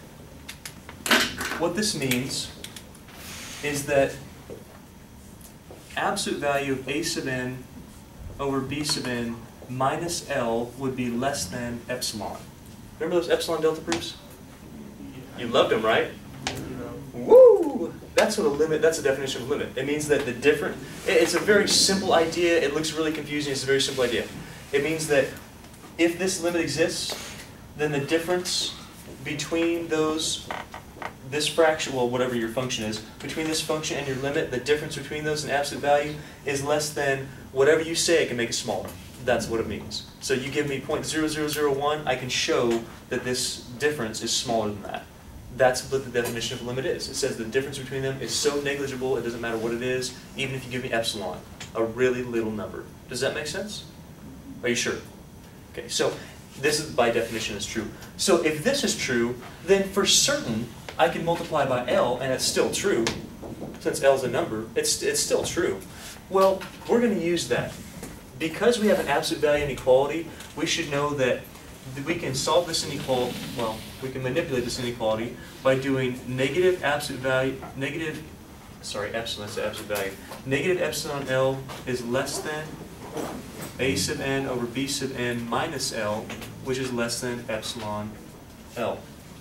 what this means is that absolute value of a sub n over b sub n minus L would be less than epsilon. Remember those epsilon delta proofs? You loved them, right? Woo! That's what a limit, that's the definition of a limit. It means that the different, it's a very simple idea, it looks really confusing, it's a very simple idea. It means that if this limit exists, then the difference between those, this fraction, well, whatever your function is, between this function and your limit, the difference between those in absolute value is less than whatever you say, I can make it smaller. That's what it means. So you give me zero point zero zero zero one, I can show that this difference is smaller than that. That's what the definition of limit is. It says the difference between them is so negligible, it doesn't matter what it is, even if you give me epsilon, a really little number. Does that make sense? Are you sure? Okay, so this is by definition is true. So if this is true, then for certain, I can multiply by L, and it's still true. Since L is a number, it's, it's still true. Well, we're going to use that. Because we have an absolute value inequality, we should know that we can solve this inequality, well, we can manipulate this inequality by doing negative absolute value, negative, sorry, epsilon, that's the absolute value. Negative epsilon L is less than A sub n over B sub n minus L, which is less than epsilon L.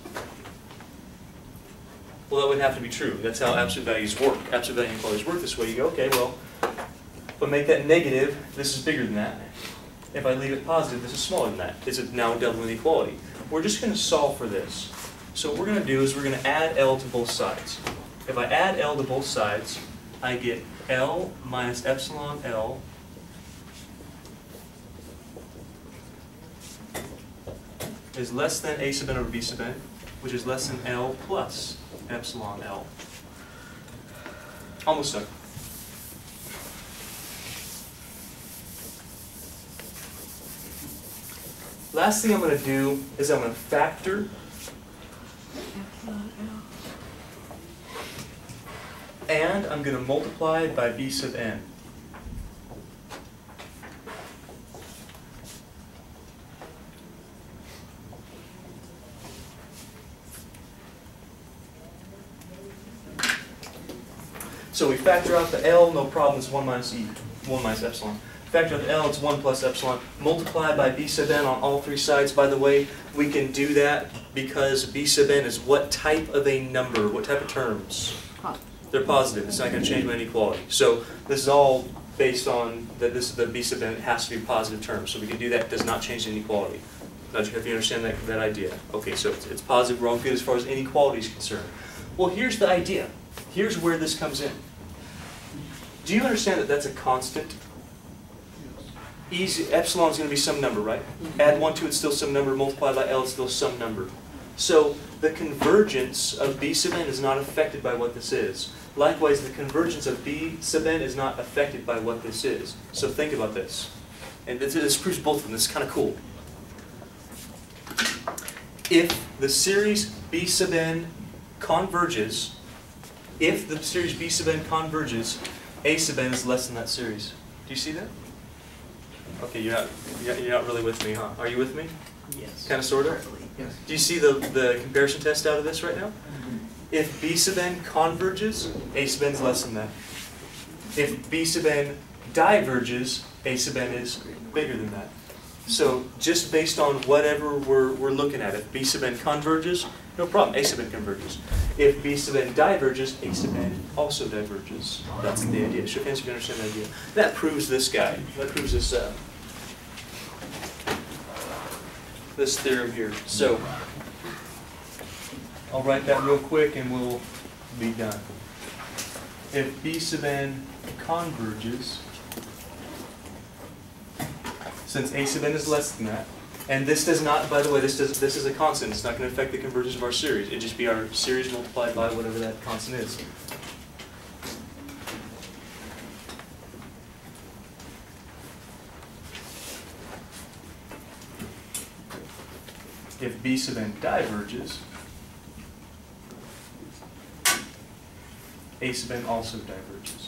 Well, that would have to be true. That's how absolute values work. Absolute value inequalities work this way. You go, okay, well, if I make that negative, this is bigger than that. If I leave it positive, this is smaller than that. It's now a double inequality. We're just going to solve for this. So what we're going to do is we're going to add L to both sides. If I add L to both sides, I get L minus epsilon L is less than A sub n over B sub n, which is less than L plus epsilon L. Almost done. Last thing I'm going to do is I'm going to factor and I'm going to multiply it by B sub n. So we factor out the L, no problem, it's one minus E, one minus epsilon. Factor out the L, it's one plus epsilon. Multiply by B sub n on all three sides. By the way, we can do that because B sub n is what type of a number, what type of terms? They're positive. It's not going to change my inequality. So this is all based on that this the B sub n has to be positive terms. So we can do that. It does not change the inequality. Not sure if you understand that, that idea. Okay, so it's, it's positive. We're all good as far as inequality is concerned. Well, here's the idea. Here's where this comes in. Do you understand that that's a constant? Easy, epsilon is going to be some number, right? Add one to it, it's still some number. Multiply by L, it's still some number. So the convergence of B sub n is not affected by what this is. Likewise, the convergence of B sub n is not affected by what this is. So think about this. And this, this proves both of them. This is kind of cool. If the series B sub n converges, if the series B sub n converges, A sub n is less than that series. Do you see that? Okay, you're not, you're not really with me, huh? Are you with me? Yes. Kind of, sort of? Yes. Do you see the, the comparison test out of this right now? If B sub n converges, A sub n is less than that. If B sub n diverges, A sub n is bigger than that. So just based on whatever we're, we're looking at, if B sub n converges, no problem, A sub n converges. If B sub n diverges, A sub n also diverges. That's the idea. Show hands if you understand the idea. That proves this guy. That proves this uh, this theorem here. So I'll write that real quick and we'll be done. If B sub n converges, since A sub n is less than that, and this does not, by the way, this does this is a constant. It's not going to affect the convergence of our series. It'd just be our series multiplied by whatever that constant is. If B sub n diverges, A sub n also diverges.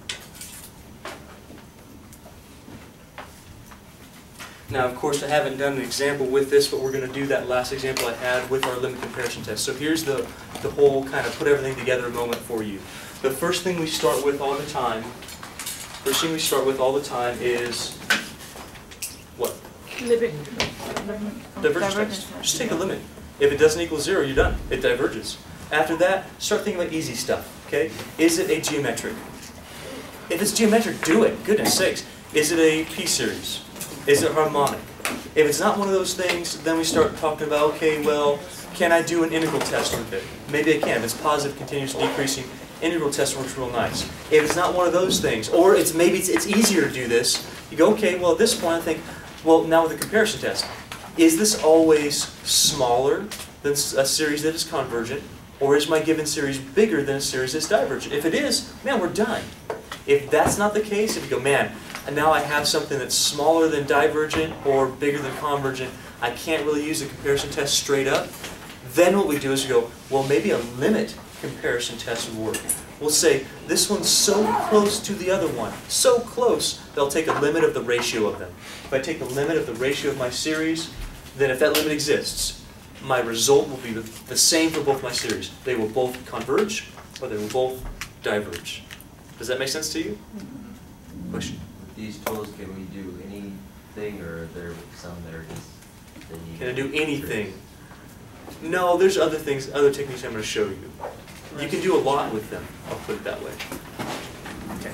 Now, of course, I haven't done an example with this, but we're going to do that last example I had with our limit comparison test. So here's the, the whole kind of put everything together moment for you. The first thing we start with all the time, first thing we start with all the time is what? Limit. Divergence test. Just take a limit. If it doesn't equal zero, you're done. It diverges. After that, start thinking about easy stuff. Okay? Is it a geometric? If it's geometric, do it. Goodness sakes. Is it a p-series? Is it harmonic? If it's not one of those things, then we start talking about, okay, well, Can I do an integral test with it? Maybe I can. If it's positive, continuous, decreasing, integral test works real nice. If it's not one of those things, or it's maybe it's, it's easier to do this, you go, okay, well at this point I think, well now with the comparison test, is this always smaller than a series that is convergent, or is my given series bigger than a series that's divergent? If it is, man, we're done. If that's not the case, if you go, man, and now I have something that's smaller than divergent or bigger than convergent, I can't really use the comparison test straight up, then what we do is we go, well maybe a limit comparison test would work. We'll say, this one's so close to the other one, so close, they'll take a limit of the ratio of them. If I take the limit of the ratio of my series, then if that limit exists, my result will be the, the same for both my series. They will both converge, or they will both diverge. Does that make sense to you? Question? With these tools, can we do anything, or are there some that are just, that you Can I do anything? No, there's other things, other techniques I'm going to show you. You can do a lot with them, I'll put it that way. Okay.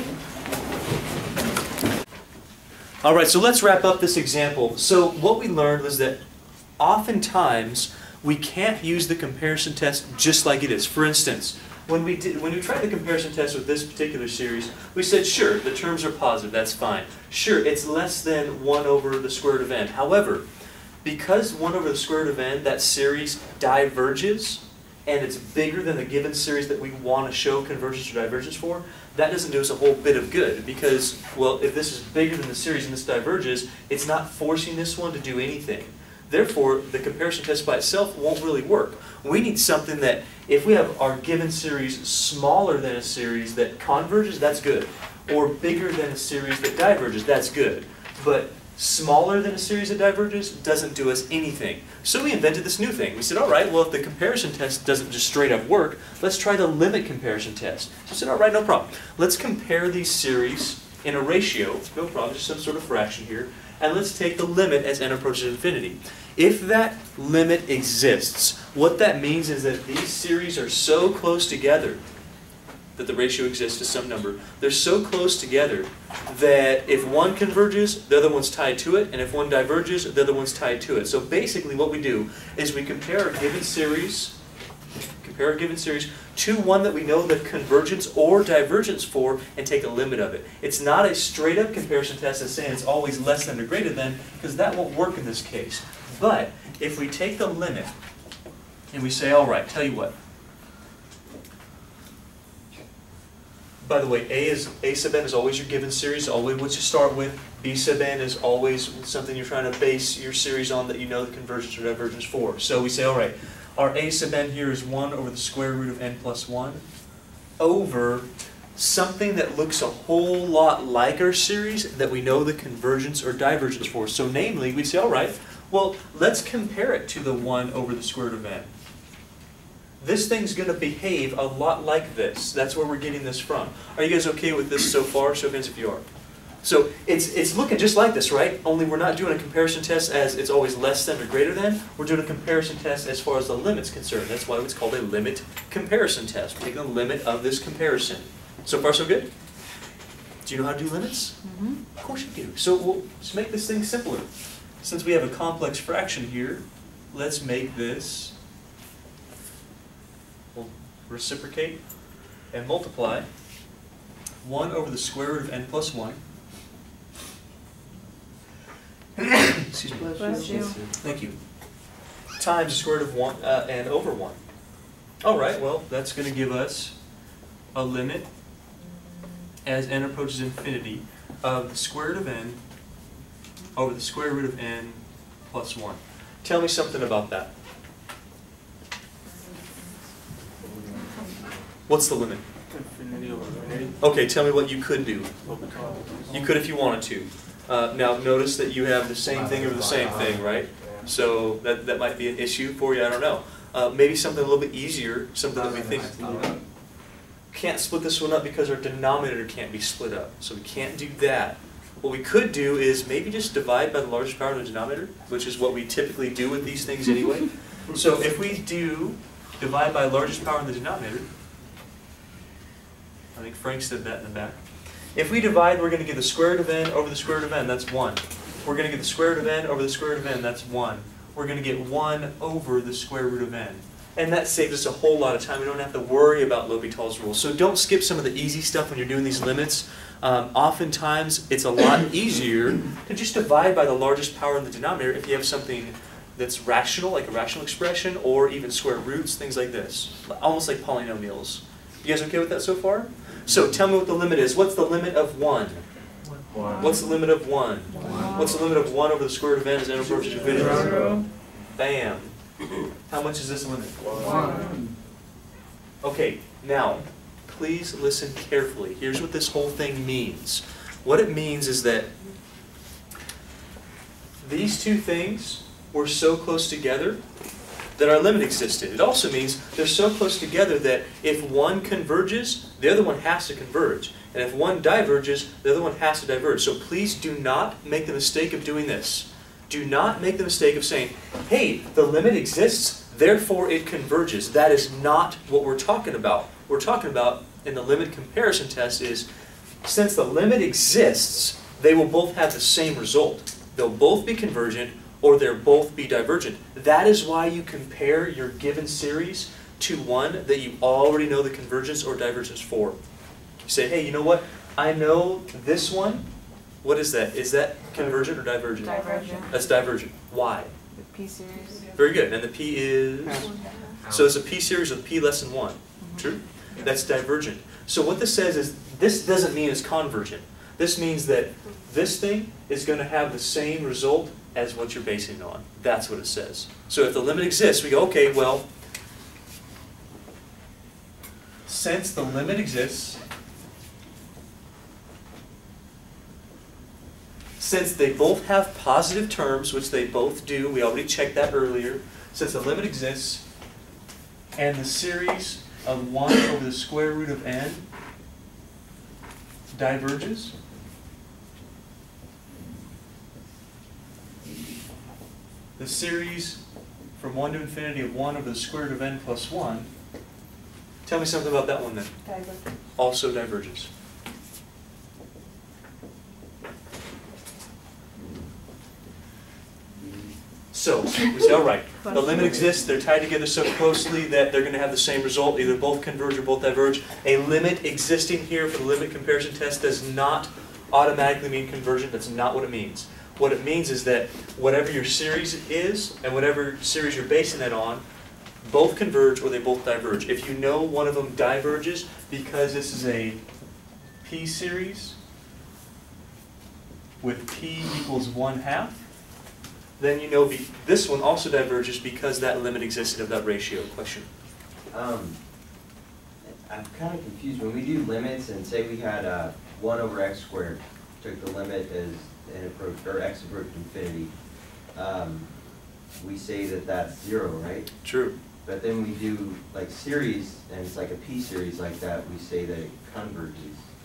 All right, so let's wrap up this example. So what we learned was that oftentimes we can't use the comparison test just like it is. For instance, when we did, when we tried the comparison test with this particular series, we said, sure, the terms are positive, that's fine. Sure, it's less than one over the square root of n. However, because one over the square root of n, that series diverges, and it's bigger than the given series that we want to show convergence or divergence for, that doesn't do us a whole bit of good. Because, well, if this is bigger than the series and this diverges, it's not forcing this one to do anything. Therefore, the comparison test by itself won't really work. We need something that, if we have our given series smaller than a series that converges, that's good. Or bigger than a series that diverges, that's good. But smaller than a series that diverges doesn't do us anything. So we invented this new thing. We said, all right, well, if the comparison test doesn't just straight up work, let's try the limit comparison test. So we said, all right, no problem. Let's compare these series in a ratio, no problem, just some sort of fraction here, and let's take the limit as n approaches infinity. If that limit exists, what that means is that these series are so close together that the ratio exists to some number. They're so close together that if one converges, the other one's tied to it, and if one diverges, the other one's tied to it. So basically what we do is we compare a given series, compare a given series to one that we know the convergence or divergence for, and take a limit of it. It's not a straight up comparison test that's saying it's always less than or greater than, because that won't work in this case. But if we take the limit and we say, all right, tell you what, by the way, A is A sub n is always your given series, always what you start with. B sub n is always something you're trying to base your series on that you know the convergence or divergence for. So we say, all right, our A sub n here is one over the square root of n plus one over something that looks a whole lot like our series that we know the convergence or divergence for. So namely, we say, all right, well, let's compare it to the one over the square root of n. This thing's going to behave a lot like this. That's where we're getting this from. Are you guys okay with this so far? Show of hands if you are. So it's, it's looking just like this, right? Only we're not doing a comparison test as it's always less than or greater than. We're doing a comparison test as far as the limit's concerned. That's why it's called a limit comparison test. We're taking the limit of this comparison. So far, so good? Do you know how to do limits? Mm-hmm. Of course you do. So we'll just make this thing simpler. Since we have a complex fraction here, let's make this, we'll reciprocate and multiply one over the square root of n plus one. Excuse me. Bless you. Thank you. Times the square root of one uh, and over one. All right, well, that's going to give us a limit as n approaches infinity of the square root of n over the square root of n plus one. Tell me something about that. What's the limit? Infinity over infinity. Okay, tell me what you could do. What we call it. You could if you wanted to. Uh, now notice that you have the same thing over the same thing, right? So that, that might be an issue for you, I don't know. Uh, maybe something a little bit easier, something that we think can't split this one up because our denominator can't be split up. So we can't do that. What we could do is maybe just divide by the largest power in the denominator, which is what we typically do with these things anyway. So if we do divide by largest power in the denominator, I think Frank said that in the back. If we divide, we're going to get the square root of n over the square root of n, that's one. We're going to get the square root of n over the square root of n, that's one. we're going to get one over the square root of n. And that saves us a whole lot of time. We don't have to worry about L'Hopital's rule. So don't skip some of the easy stuff when you're doing these limits. Um, oftentimes, it's a lot easier to just divide by the largest power in the denominator if you have something that's rational, like a rational expression, or even square roots, things like this. Almost like polynomials. You guys okay with that so far? So tell me what the limit is. What's the limit of one? One. What's the limit of one? What's the limit of one over the square root of n as n approaches infinity? Zero. Bam. How much is this limit? One. Okay, now, please listen carefully. Here's what this whole thing means. What it means is that these two things were so close together that our limit existed. It also means they're so close together that if one converges, the other one has to converge. And if one diverges, the other one has to diverge. So please do not make the mistake of doing this. Do not make the mistake of saying, hey, the limit exists, therefore it converges. That is not what we're talking about. We're talking about in the limit comparison test is, since the limit exists, they will both have the same result. They'll both be convergent, or they'll both be divergent. That is why you compare your given series to one that you already know the convergence or divergence for. You say, hey, you know what? I know this one. What is that? Is that convergent or divergent? Divergent. That's divergent. Why? The P series. Very good. And the P is? So it's a P series with P less than one. True? That's divergent. So what this says is, this doesn't mean it's convergent. This means that this thing is going to have the same result as what you're basing it on. That's what it says. So if the limit exists, we go, okay, well, since the limit exists, since they both have positive terms, which they both do, we already checked that earlier, since the limit exists, and the series of one over the square root of n diverges, the series from one to infinity of one over the square root of n plus one, tell me something about that one then. Divergent. Also diverges. So, we say, all right, the limit exists, they're tied together so closely that they're going to have the same result, either both converge or both diverge. A limit existing here for the limit comparison test does not automatically mean convergent. That's not what it means. What it means is that whatever your series is, and whatever series you're basing it on, both converge or they both diverge. If you know one of them diverges because this is a P series with P equals one half, then you know be, this one also diverges because that limit existed of that ratio. Question? Um, I'm kind of confused. When we do limits and say we had uh, one over x squared, took the limit as n approached, or x approached infinity, um, we say that that's zero, right? True. But then we do like series, and it's like a P series like that, we say that it converges.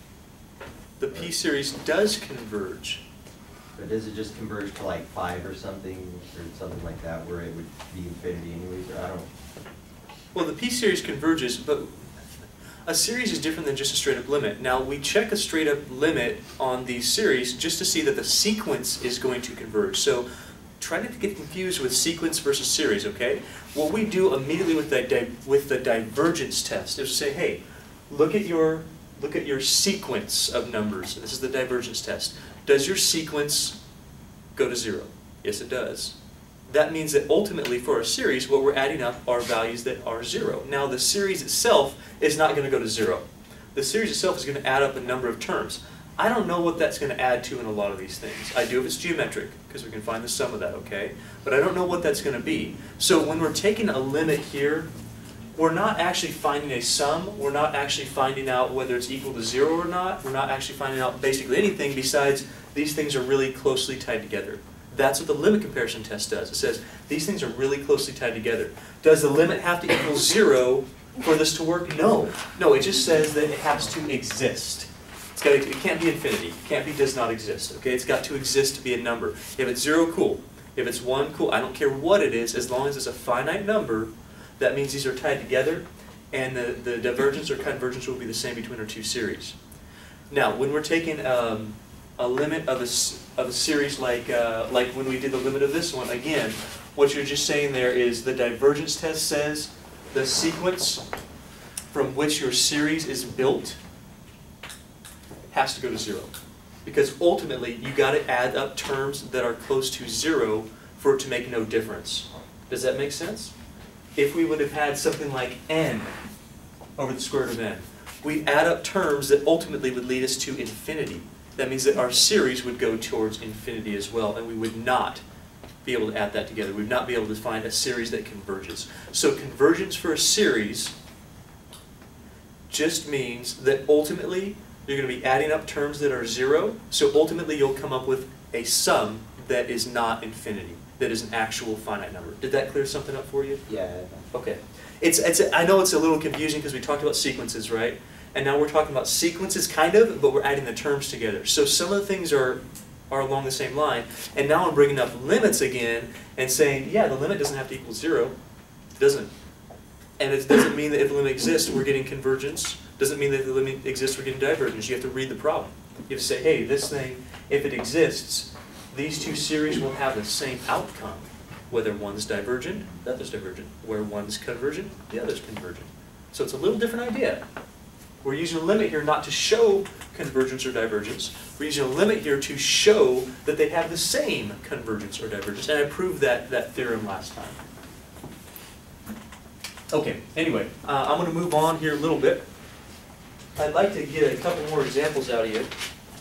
The P series does converge. But does it just converge to like five or something, or something like that, where it would be infinity anyways, or I don't... Well, the P series converges, but a series is different than just a straight up limit. Now, we check a straight up limit on these series just to see that the sequence is going to converge. So try not to get confused with sequence versus series, okay? What we do immediately with the, di with the divergence test is to say, hey, look at your, look at your sequence of numbers. This is the divergence test. Does your sequence go to zero? Yes, it does. That means that ultimately for our series, what we're adding up are values that are zero. Now the series itself is not going to go to zero. The series itself is going to add up a number of terms. I don't know what that's going to add to in a lot of these things. I do if it's geometric, because we can find the sum of that, okay? But I don't know what that's going to be. So when we're taking a limit here, we're not actually finding a sum. We're not actually finding out whether it's equal to zero or not. We're not actually finding out basically anything besides these things are really closely tied together. That's what the limit comparison test does. It says these things are really closely tied together. Does the limit have to equal zero for this to work? No. No, it just says that it has to exist. It's got to, it can't be infinity. It can't be does not exist. Okay, it's got to exist to be a number. If it's zero, cool. If it's one, cool. I don't care what it is, as long as it's a finite number. That means these are tied together, and the, the divergence or convergence will be the same between our two series. Now, when we're taking um, a limit of a, of a series like, uh, like when we did the limit of this one, again, What you're just saying there is the divergence test says the sequence from which your series is built has to go to zero. Because ultimately, you got to add up terms that are close to zero for it to make no difference. Does that make sense? If we would have had something like n over the square root of n, we'd add up terms that ultimately would lead us to infinity. That means that our series would go towards infinity as well, and we would not be able to add that together. We would not be able to find a series that converges. So convergence for a series just means that ultimately you're going to be adding up terms that are zero, so ultimately you'll come up with a sum that is not infinity, that is an actual finite number. Did that clear something up for you? Yeah. Okay. It's, it's, I know it's a little confusing because we talked about sequences, right? And now we're talking about sequences, kind of, but we're adding the terms together. So some of the things are, are along the same line. And now I'm bringing up limits again and saying, yeah, the limit doesn't have to equal zero. It doesn't. And it doesn't mean that if the limit exists, we're getting convergence. Doesn't mean that if the limit exists, we're getting divergence. You have to read the problem. You have to say, hey, this thing, if it exists, these two series will have the same outcome. Whether one's divergent, the other's divergent. Where one's convergent, the other's convergent. So it's a little different idea. We're using a limit here not to show convergence or divergence. We're using a limit here to show that they have the same convergence or divergence. And I proved that, that theorem last time. Okay, anyway, uh, I'm going to move on here a little bit. I'd like to get a couple more examples out of you.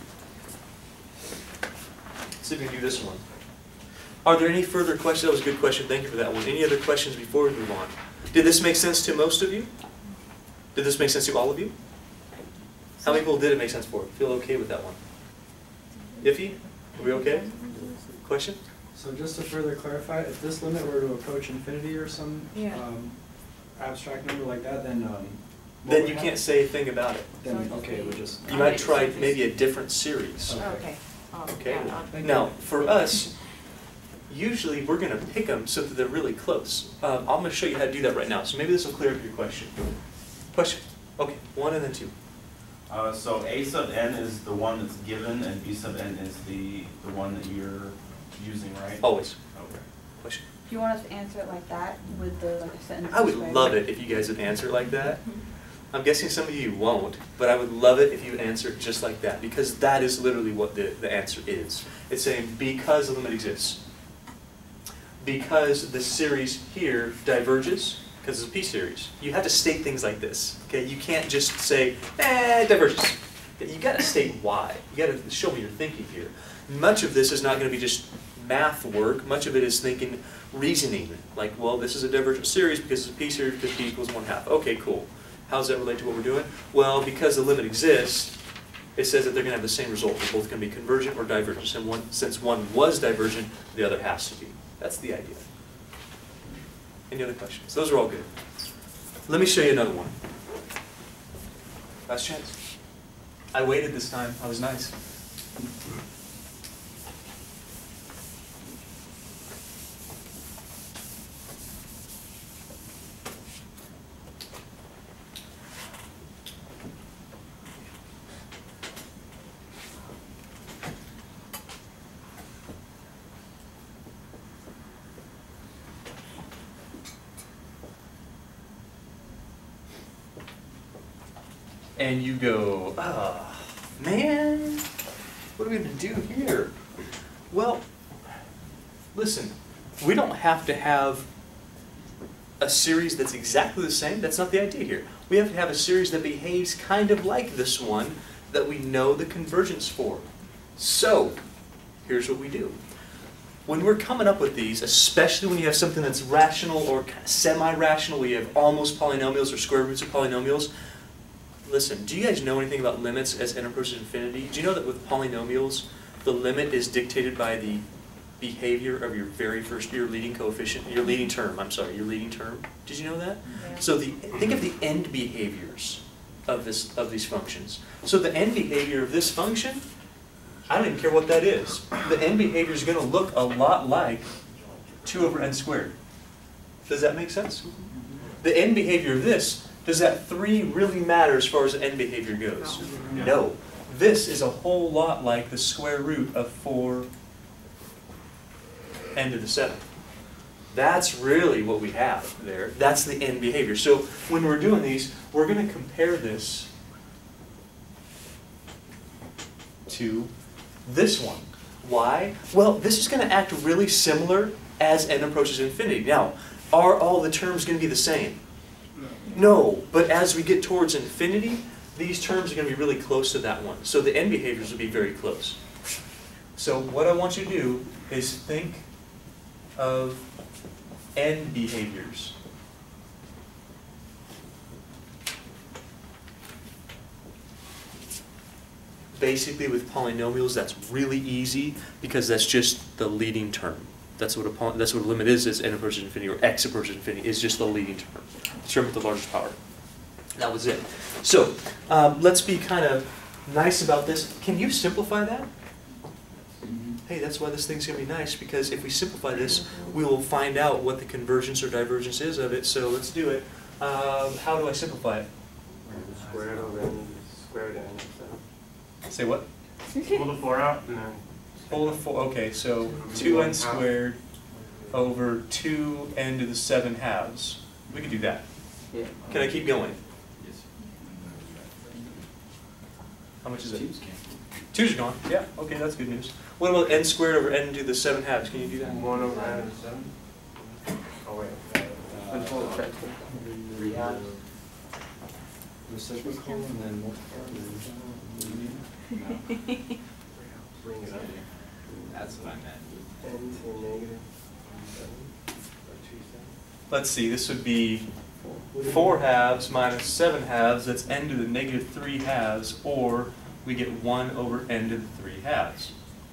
Let's see if we can do this one. Are there any further questions? That was a good question. Thank you for that one. Any other questions before we move on? Did this make sense to most of you? Did this make sense to all of you? How many people did it make sense for? Feel okay with that one? Iffy? Are we okay? Question? So just to further clarify, if this limit were to approach infinity or some Yeah. um, abstract number like that, then um, what Then would you happen? can't say a thing about it. Then okay, we're just You might try maybe a different series. Okay. Um, Okay. yeah, I'll- Thank Now, you. for us, usually we're going to pick them so that they're really close. Um, I'm going to show you how to do that right now. So maybe this will clear up your question. Question? Okay, one and then two. Uh, so A sub n is the one that's given, and B sub n is the, the one that you're using, right? Always. Okay. Question? Do you want us to answer it like that with the, like a sentence? I would describing love it if you guys would answer it like that. I'm guessing some of you won't, but I would love it if you would answer it just like that, because that is literally what the, the answer is. It's saying because the limit exists. Because the series here diverges, because it's a p-series. You have to state things like this. Okay, you can't just say, eh, diverges. You got to state why. You got to show me your thinking here. Much of this is not going to be just math work. Much of it is thinking, reasoning. Like, well, this is a divergent series because it's a p-series because p equals one half. Okay, cool. How does that relate to what we're doing? Well, because the limit exists, it says that they're going to have the same result. They're both going to be convergent or divergent. And one, since one was divergent, the other has to be. That's the idea. Any other questions? Those are all good. Let me show you another one. Last chance. I waited this time. I was nice. And you go, ah, man, what are we going to do here? Well, listen, we don't have to have a series that's exactly the same. That's not the idea here. We have to have a series that behaves kind of like this one that we know the convergence for. So, here's what we do. When we're coming up with these, especially when you have something that's rational or semi-rational, we have almost polynomials or square roots of polynomials. Listen, do you guys know anything about limits as n approaches infinity? Do you know that with polynomials, the limit is dictated by the behavior of your very first, your leading coefficient, your leading term, I'm sorry, your leading term? Did you know that? Yeah. So the, think of the end behaviors of, this, of these functions. So the end behavior of this function, I don't even care what that is. The end behavior is going to look a lot like two over n squared. Does that make sense? The end behavior of this, does that three really matter as far as end behavior goes? No. No. This is a whole lot like the square root of four n to the seventh. That's really what we have there. That's the end behavior. So when we're doing these, we're going to compare this to this one. Why? Well, this is going to act really similar as n approaches infinity. Now, are all the terms going to be the same? No, but as we get towards infinity, these terms are going to be really close to that one. So the end behaviors will be very close. So what I want you to do is think of end behaviors. Basically with polynomials, that's really easy because that's just the leading term. That's what a poly that's what a limit is, is n approaches infinity, or x approaches infinity, is just the leading term. The term with the largest power. That was it. So um, let's be kind of nice about this. Can you simplify that? Hey, that's why this thing's going to be nice, because if we simplify this, we will find out what the convergence or divergence is of it. So let's do it. Um, how do I simplify it? Square it over n, square it n. Say what? Pull the four out and then. Pull the four. Okay, so two n squared over two n to the seven halves. We could do that. Yeah. Can I keep going? How much is it? Two's gone. Yeah. Okay, that's good news. What about n squared over n to the seven halves? Can you do that? One over n to the seven. Oh wait. Until it checks. Three halves. Reciprocal and then multiply. Bring it up. That's what I meant. N to negative seven. Or two seven. Let's see. This would be four halves minus seven halves. That's n to the negative three halves, or we get one over n to the three halves.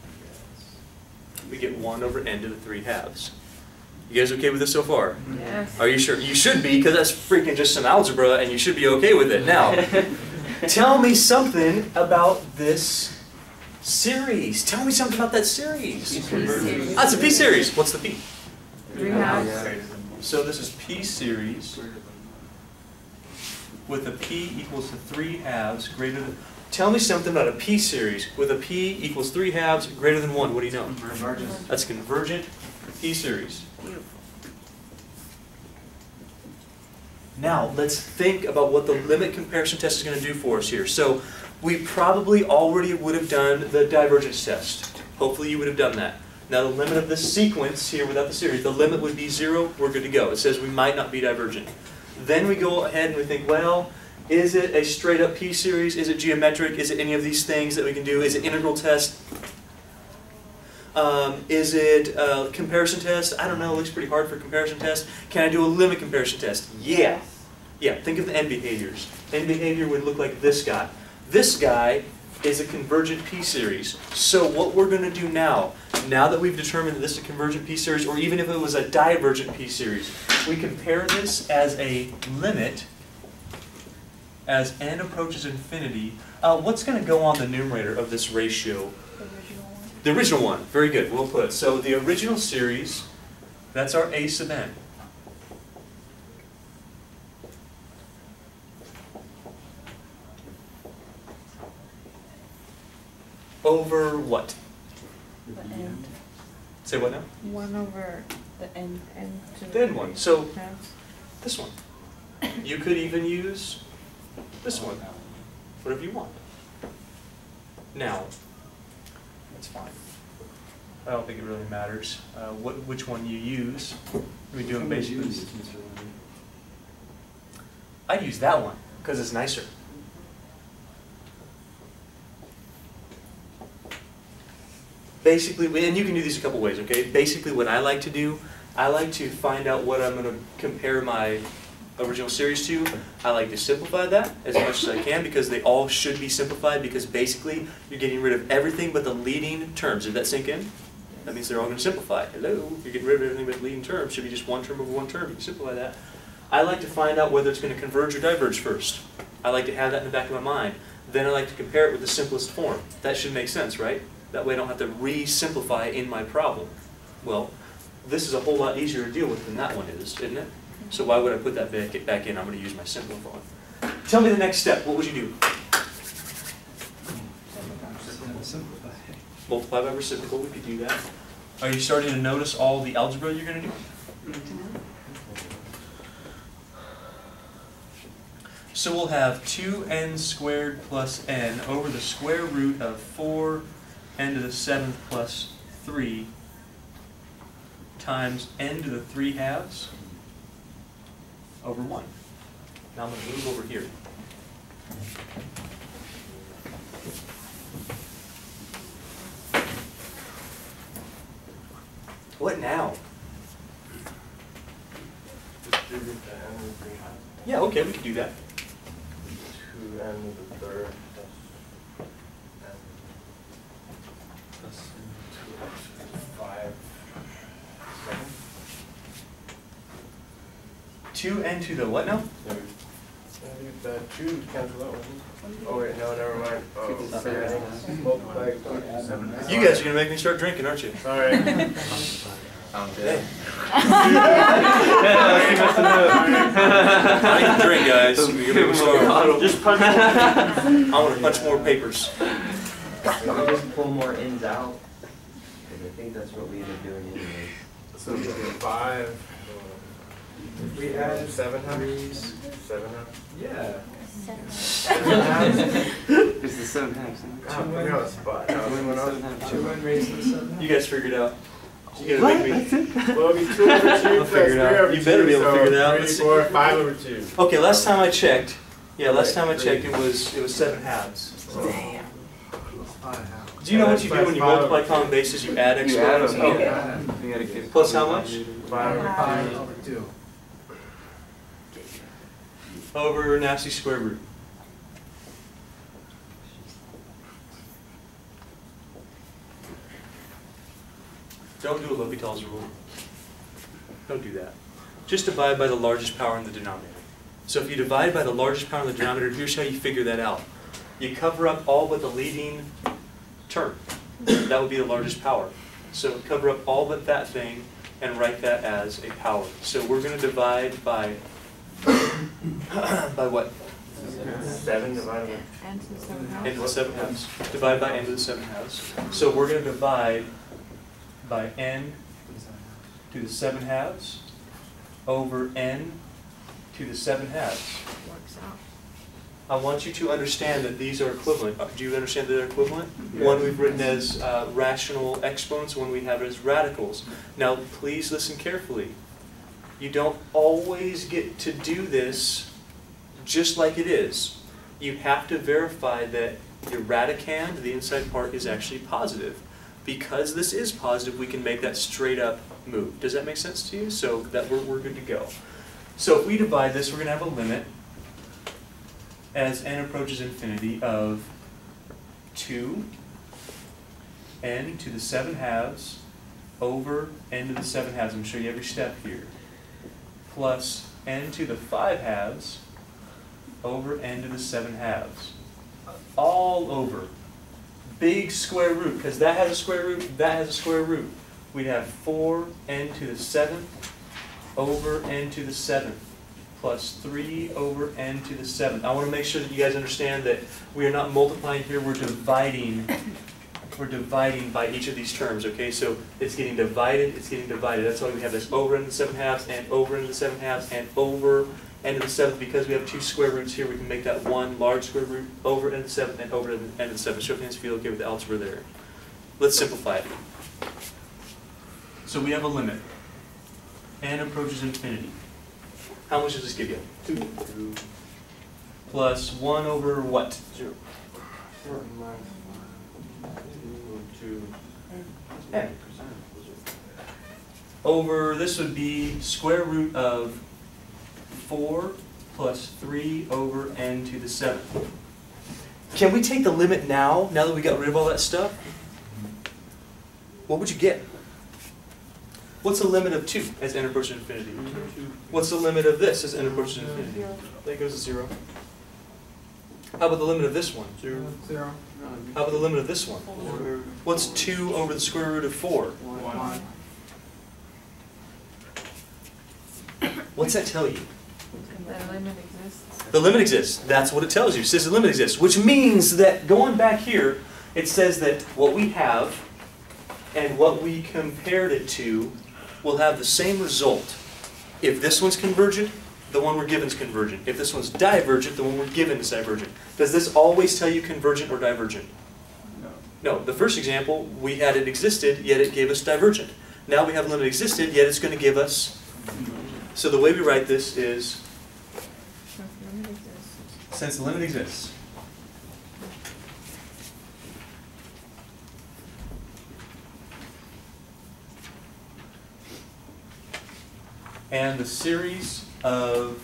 We get one over n to the three halves. You guys okay with this so far? Yes. Are you sure? You should be, because that's freaking just some algebra, and you should be okay with it. Now, tell me something about this series. Tell me something about that series. Ah, it's a P series. What's the P? Three halves. So this is P series with a P equals to three halves greater than... Tell me something about a P series with a P equals three halves greater than one. What do you know? Convergent. That's convergent P series. Now, let's think about what the limit comparison test is going to do for us here. So, we probably already would have done the divergence test. Hopefully you would have done that. Now, the limit of this sequence here without the series, the limit would be zero, we're good to go. It says we might not be divergent. Then we go ahead and we think, well, is it a straight up P series? Is it geometric? Is it any of these things that we can do? Is it integral test? Um, is it a comparison test? I don't know, it looks pretty hard for a comparison test. Can I do a limit comparison test? Yeah. Yeah, think of the end behaviors. End behavior would look like this guy. This guy is a convergent P series. So what we're going to do now, now that we've determined that this is a convergent P series, or even if it was a divergent P series, we compare this as a limit as n approaches infinity. Uh, what's going to go on the numerator of this ratio? The original one, very good, well put. So the original series, that's our a sub n. Over what? The end. Say what now? One over the end. End to The end one. So halves. this one. You could even use this one. Whatever you want. Now, that's fine. I don't think it really matters uh, what which one you use. We do them basically. I'd use that one because it's nicer. Basically, and you can do these a couple ways, okay? Basically, what I like to do, I like to find out what I'm going to compare my original series to. I like to simplify that as much as I can because they all should be simplified because basically you're getting rid of everything but the leading terms. Did that sink in? That means they're all going to simplify. Hello? You're getting rid of everything but leading terms. Should be just one term over one term. You can simplify that. I like to find out whether it's going to converge or diverge first. I like to have that in the back of my mind. Then I like to compare it with the simplest form. That should make sense, right? That way I don't have to re-simplify in my problem. Well, this is a whole lot easier to deal with than that one is, isn't it? So why would I put that back, back in? I'm going to use my simplify one. Tell me the next step. What would you do? Multiply by reciprocal. We could do that. Are you starting to notice all the algebra you're going to do? So we'll have two n squared plus n over the square root of four n to the seventh plus three times n to the three halves over one. Now I'm going to move over here. What now? Distribute the n with three halves. Yeah, okay, we can do that. Two n to the third plus n. Plus two n to the five. Seven. two n to the what now? Maybe the two cancel that one. Oh wait, no, never mind. Oh, seven. Multiply by seven. You guys are going to make me start drinking, aren't you? Sorry. I'm dead. I need to drink, guys. You're gonna be sorry. Just punch more. I want to punch more papers. Can we just pull more ends out? Because I think that's what we end up doing anyways. So we get five. We add seven threes. halves. Seven halves. Yeah. Seven. Seven halves. It's the seven halves. God, put me on the spot. No, anyone else? Two n raised to the seven. You guys figured it out. You gotta make me. Well, it'll be two over two I'll plus figure three it out. over two. You better be able to so figure it out. Three, Let's see. four, five over two. Okay, last time I checked, yeah, last time I Right, checked, three. it was it was seven halves. Damn. Do you know what you do That's when you five multiply over common bases? You add You add exponents. them. Okay. Yeah. You gotta get Plus how much? Five over Five two. over two. Over nasty square root. Don't do a L'Hopital's rule. Don't do that. Just divide by the largest power in the denominator. So if you divide by the largest power in the denominator, here's how you figure that out. You cover up all but the leading term. That would be the largest power. So cover up all but that thing and write that as a power. So we're going to divide by, by what? Seven divided by. And to the seven N to halves. the seven halves. Divide by n to the seven halves. So we're going to divide by n to the seven halves over n to the seven halves. Works out. I want you to understand that these are equivalent. Uh, Do you understand that they're equivalent? One we've written as uh, rational exponents, one we have as radicals. Now, please listen carefully. You don't always get to do this just like it is. You have to verify that your radicand, the inside part, is actually positive. Because this is positive, we can make that straight up move. Does that make sense to you? So that we're, we're good to go. So if we divide this, we're going to have a limit as n approaches infinity of two n to the seven halves over n to the seven halves. I'm going to show you every step here. Plus n to the five halves over n to the seven halves. All over. Big square root, because that has a square root, that has a square root. We'd have four n to the seventh over n to the seventh plus three over n to the seventh. I want to make sure that you guys understand that we are not multiplying here, we're dividing. We're dividing by each of these terms, okay? So it's getting divided, it's getting divided. That's why we have this over n to the seven halves and over n to the seven halves and over n to the seventh. Because we have two square roots here, we can make that one large square root over n to the seventh and over n to the seventh. Show of hands if you feel okay with the algebra there. Let's simplify it. So we have a limit. N approaches infinity. How much does this give you? Two. Two. Plus one over what? Zero. N. Over, this would be square root of four plus three over n to the seventh. Can we take the limit now, now that we got rid of all that stuff? What would you get? What's the limit of two as n approaches infinity? What's the limit of this as n approaches infinity? There goes to zero. How about the limit of this one? Zero. Zero. How about the limit of this one? What's two over the square root of four? One. What's that tell you? The limit exists. The limit exists. That's what it tells you. It says the limit exists, which means that going back here, it says that what we have and what we compared it to will have the same result. If this one's convergent, the one we're given is convergent. If this one's divergent, the one we're given is divergent. Does this always tell you convergent or divergent? No. The first example, we had it existed, yet it gave us divergent. Now we have limit existed, yet it's going to give us. So the way we write this is, since the limit exists, and the series of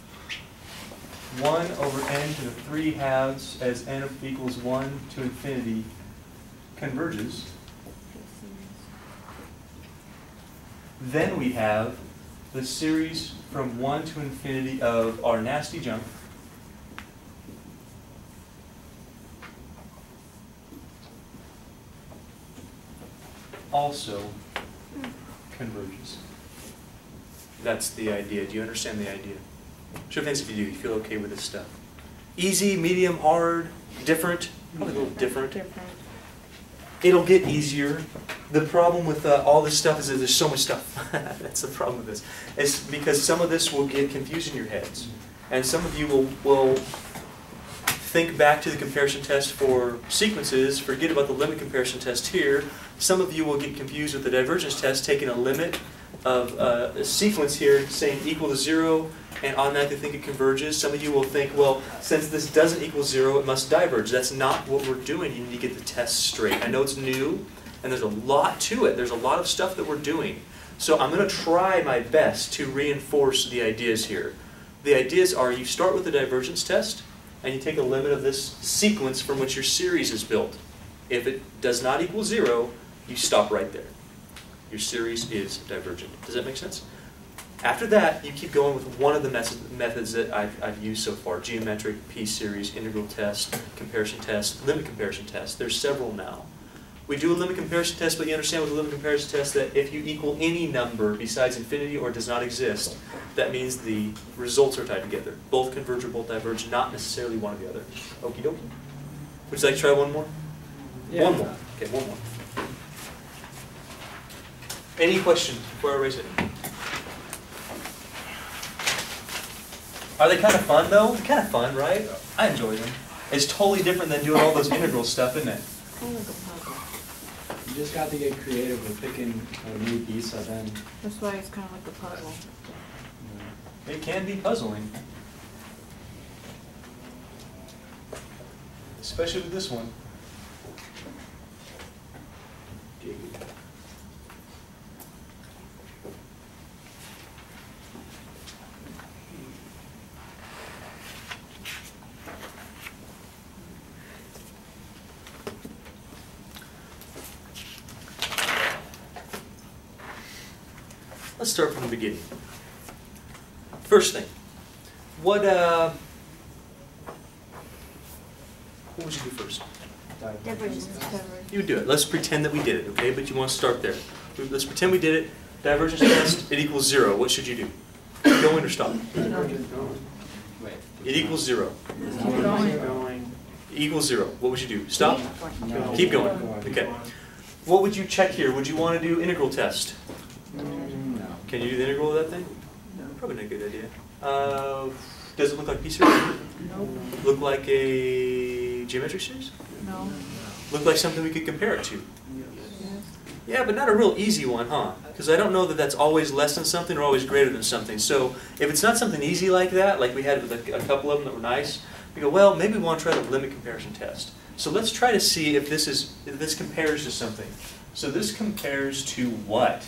one over n to the three halves as n equals one to infinity converges, then we have the series from one to infinity of our nasty junk also converges. That's the idea. Do you understand the idea? Show of hands if you do. You feel okay with this stuff. Easy, medium, hard, different. Probably a little different. Different. It'll get easier. The problem with uh, all this stuff is that there's so much stuff. That's the problem with this. It's because some of this will get confused in your heads. And some of you will, will think back to the comparison test for sequences, forget about the limit comparison test here. Some of you will get confused with the divergence test, taking a limit of uh, a sequence here saying equal to zero and automatically think it converges. Some of you will think, well, since this doesn't equal zero, it must diverge. That's not what we're doing. You need to get the test straight. I know it's new, and there's a lot to it. There's a lot of stuff that we're doing. So I'm going to try my best to reinforce the ideas here. The ideas are you start with the divergence test, and you take a limit of this sequence from which your series is built. If it does not equal zero, you stop right there. Your series is divergent. Does that make sense? After that, you keep going with one of the methods that I've, I've used so far. Geometric, P-series, integral test, comparison test, limit comparison test. There's several now. We do a limit comparison test, but you understand with the limit comparison test that if you equal any number besides infinity or does not exist, that means the results are tied together. Both converge or both diverge, not necessarily one or the other. Okie dokie. Would you like to try one more? Yeah. One more. Okay, one more. Any questions before I erase it? Are they kind of fun though? They're kind of fun, right? I enjoy them. It's totally different than doing all those integral stuff, isn't it? Kind of like a puzzle. You just got to get creative with picking a new B sub n. That's why it's kind of like a puzzle. It can be puzzling. Especially with this one. Let's start from the beginning. First thing, what uh, what would you do first? Divergence. You would do it. Let's pretend that we did it, okay? But you want to start there. Let's pretend we did it. Divergence test, it equals zero. What should you do? Keep going or stop? Wait. It equals zero. Keep going. Going. It equals zero. What would you do? Stop? No. Keep going. Okay. What would you check here? Would you want to do integral test? No. Can you do the integral of that thing? No. Probably not a good idea. Uh, does it look like P series? Nope. Look like a geometric series? No. Look like something we could compare it to? Yes. Yeah, but not a real easy one, huh? Because I don't know that that's always less than something or always greater than something. So if it's not something easy like that, like we had with a, a couple of them that were nice, we go, well, maybe we want to try the limit comparison test. So let's try to see if this is if this compares to something. So this compares to what?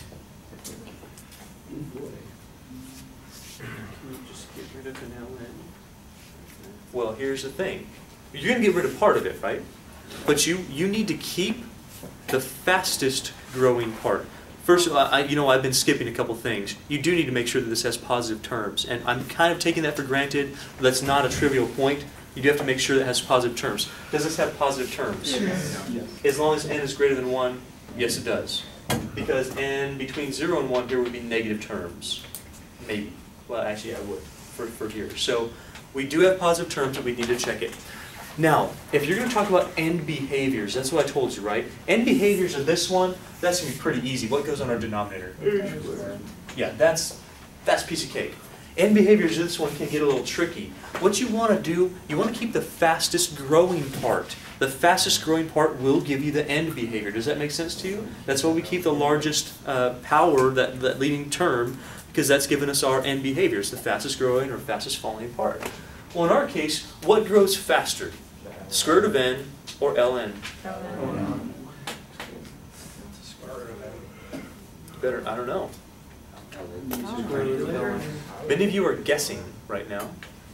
Just get rid of an L N. Well, here's the thing. You're going to get rid of part of it, right? But you, you need to keep the fastest growing part. First of all, I, you know, I've been skipping a couple things. You do need to make sure that this has positive terms. And I'm kind of taking that for granted. But that's not a trivial point. You do have to make sure that it has positive terms. Does this have positive terms? Yes. Yes. As long as n is greater than one, yes it does. Because n between zero and one here would be negative terms. Maybe. Well, actually I would for, for here. So we do have positive terms, but we need to check it. Now, if you're going to talk about end behaviors, that's what I told you, right? End behaviors of this one, that's going to be pretty easy. What goes on our denominator? Yeah, that's that's a piece of cake. End behaviors of this one can get a little tricky. What you want to do, you want to keep the fastest growing part. The fastest growing part will give you the end behavior. Does that make sense to you? That's why we keep the largest uh, power, that, that leading term, because that's given us our end behaviors, the fastest growing or fastest falling part. Well, in our case, what grows faster? Square root of n or ln? Better, I don't know. Many of you are guessing right now.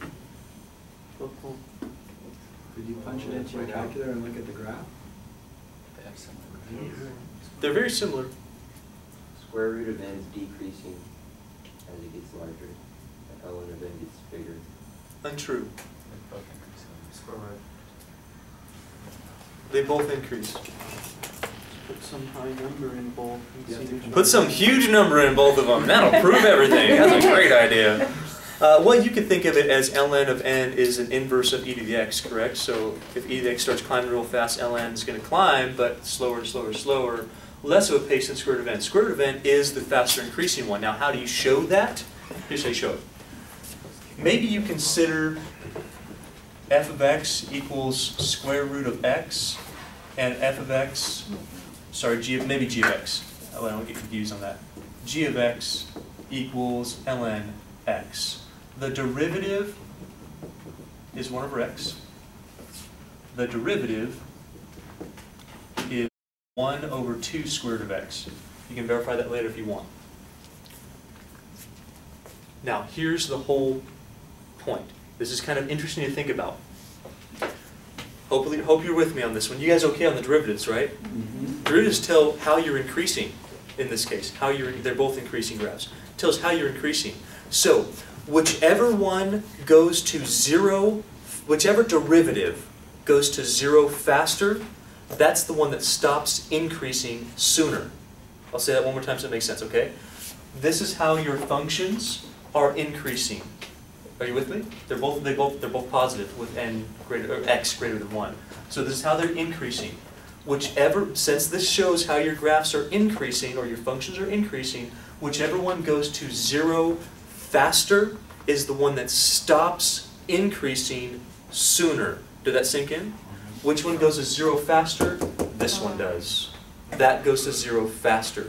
Did you punch it into your calculator and look at the graph? They're very similar. Square root of n is decreasing as it gets larger. The ln of n gets bigger. Untrue. They both increase. Put some high number in both. and see which Put some huge number in both of them. That'll prove everything. That's a great idea. Uh, well, you could think of it as ln of n is an inverse of e to the x, correct? So if e to the x starts climbing real fast, ln is going to climb, but slower, slower, slower. Less of a pace than square root of n. Square root of n is the faster increasing one. Now, how do you show that? Here's how you show it. Maybe you consider f of x equals square root of x, and f of x, sorry, g of, maybe g of x. Oh, I don't get confused on that. G of x equals ln x. The derivative is one over x. The derivative is one over two square root of x. You can verify that later if you want. Now, here's the whole point. This is kind of interesting to think about. Hopefully, hope you're with me on this one. You guys okay on the derivatives, right? Mm-hmm. Derivatives tell how you're increasing in this case. How you're, they're both increasing graphs. It tells how you're increasing. So, whichever one goes to zero, whichever derivative goes to zero faster, that's the one that stops increasing sooner. I'll say that one more time so it makes sense, okay? This is how your functions are increasing. Are you with me? They're both they both they're both positive with n greater or x greater than one. So this is how they're increasing. Whichever, since this shows how your graphs are increasing or your functions are increasing, whichever one goes to zero faster is the one that stops increasing sooner. Did that sink in? Which one goes to zero faster? This one does. That goes to zero faster.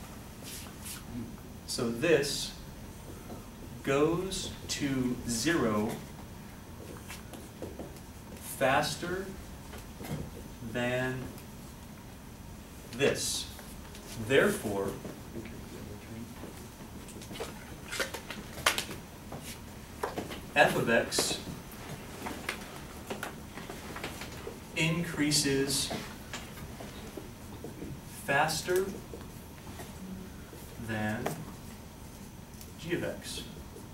So this goes to zero faster than this. Therefore, f of x increases faster than g of x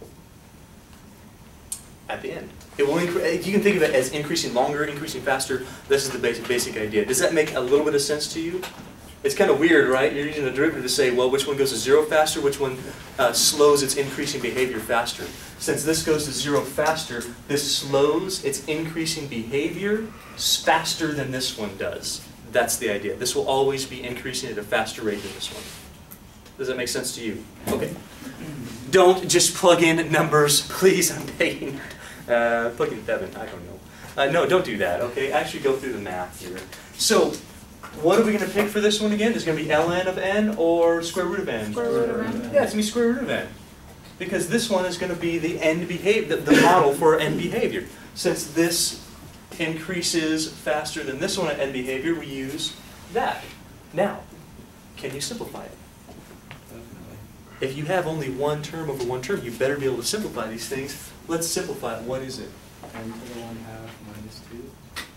at the end. It will incre- you can think of it as increasing longer, increasing faster. This is the basic, basic idea. Does that make a little bit of sense to you? It's kind of weird, right? You're using a derivative to say, well, which one goes to zero faster, which one uh, slows its increasing behavior faster. Since this goes to zero faster, this slows its increasing behavior faster than this one does. That's the idea. This will always be increasing at a faster rate than this one. Does that make sense to you? Okay. Don't just plug in numbers, please, I'm begging. Uh, plug in Devin, I don't know. Uh, no, don't do that, okay? Actually go through the math here. So, what are we going to pick for this one again? Is it going to be ln of n or square root of n? Square root of n. Yeah, it's going to be square root of n. Because this one is going to be the end behavior, the, the model for end behavior. Since this increases faster than this one at end behavior, we use that. Now, can you simplify it? If you have only one term over one term, you better be able to simplify these things. Let's simplify it. What is it? N to the one half minus two.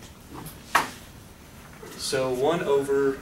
So one over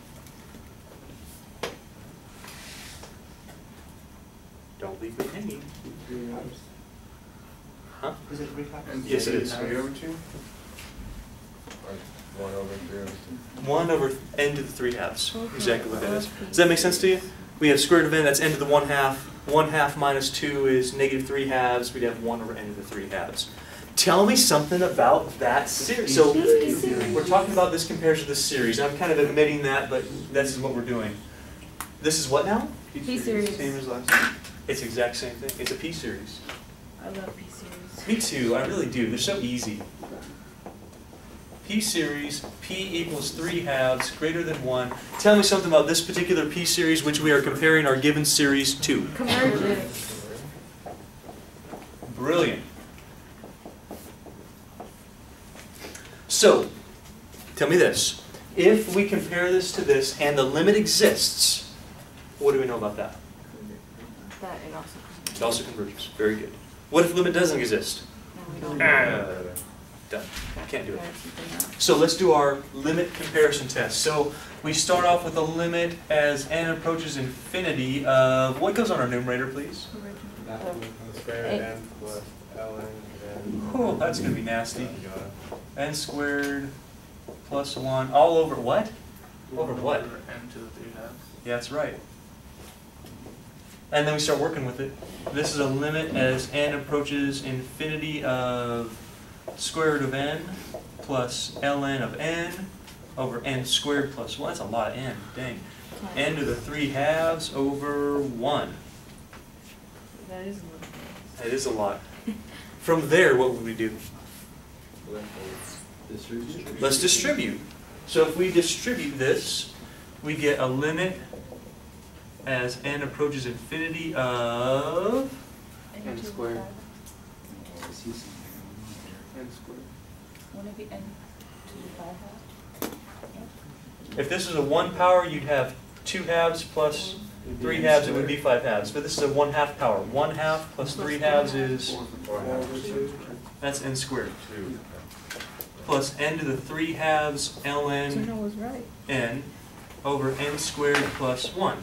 don't leave me hanging. Three halves. Huh? Is it three halves? Yes, it is. Three over two? Or one over three over two? One over n to the three halves. Exactly what that is. Does that make sense to you? We have square root of n, that's n to the one half. One half minus two is negative three halves. We'd have one over n to the three halves. Tell me something about that series. So we're talking about this compared to this series. I'm kind of admitting that, but this is what we're doing. This is what now? P series. Same as last time. It's the exact same thing. It's a P series. I love P series. Me too, I really do. They're so easy. P series, P equals three halves, greater than one. Tell me something about this particular P series which we are comparing our given series to. Convergence. Brilliant. So, tell me this. If we compare this to this and the limit exists, what do we know about that? That it also It also converges. Very good. What if limit doesn't exist? No, we don't. Ah, done. Can't do it. Gotta keep it up. So let's do our limit comparison test. So we start off with a limit as n approaches infinity of, what goes on our numerator, please? Square n plus ln n. Oh, that's going to be nasty. N squared plus one, all over what? Over what? Over n to the three halves. Yeah, that's right. And then we start working with it. This is a limit as n approaches infinity of square root of n plus ln of n over n squared plus one. That's a lot of n, dang. N to the three halves over one. That is a little bit. That is a lot. From there, what would we do? Let's distribute. So if we distribute this, we get a limit as n approaches infinity of, N squared. N squared. Wouldn't it be n to the five halves? if this is a one power, you'd have two halves plus three halves, it would be five halves. But this is a one half power. One half plus three halves is, that's n squared. Plus n to the three halves ln Gino was right. n over n squared plus one.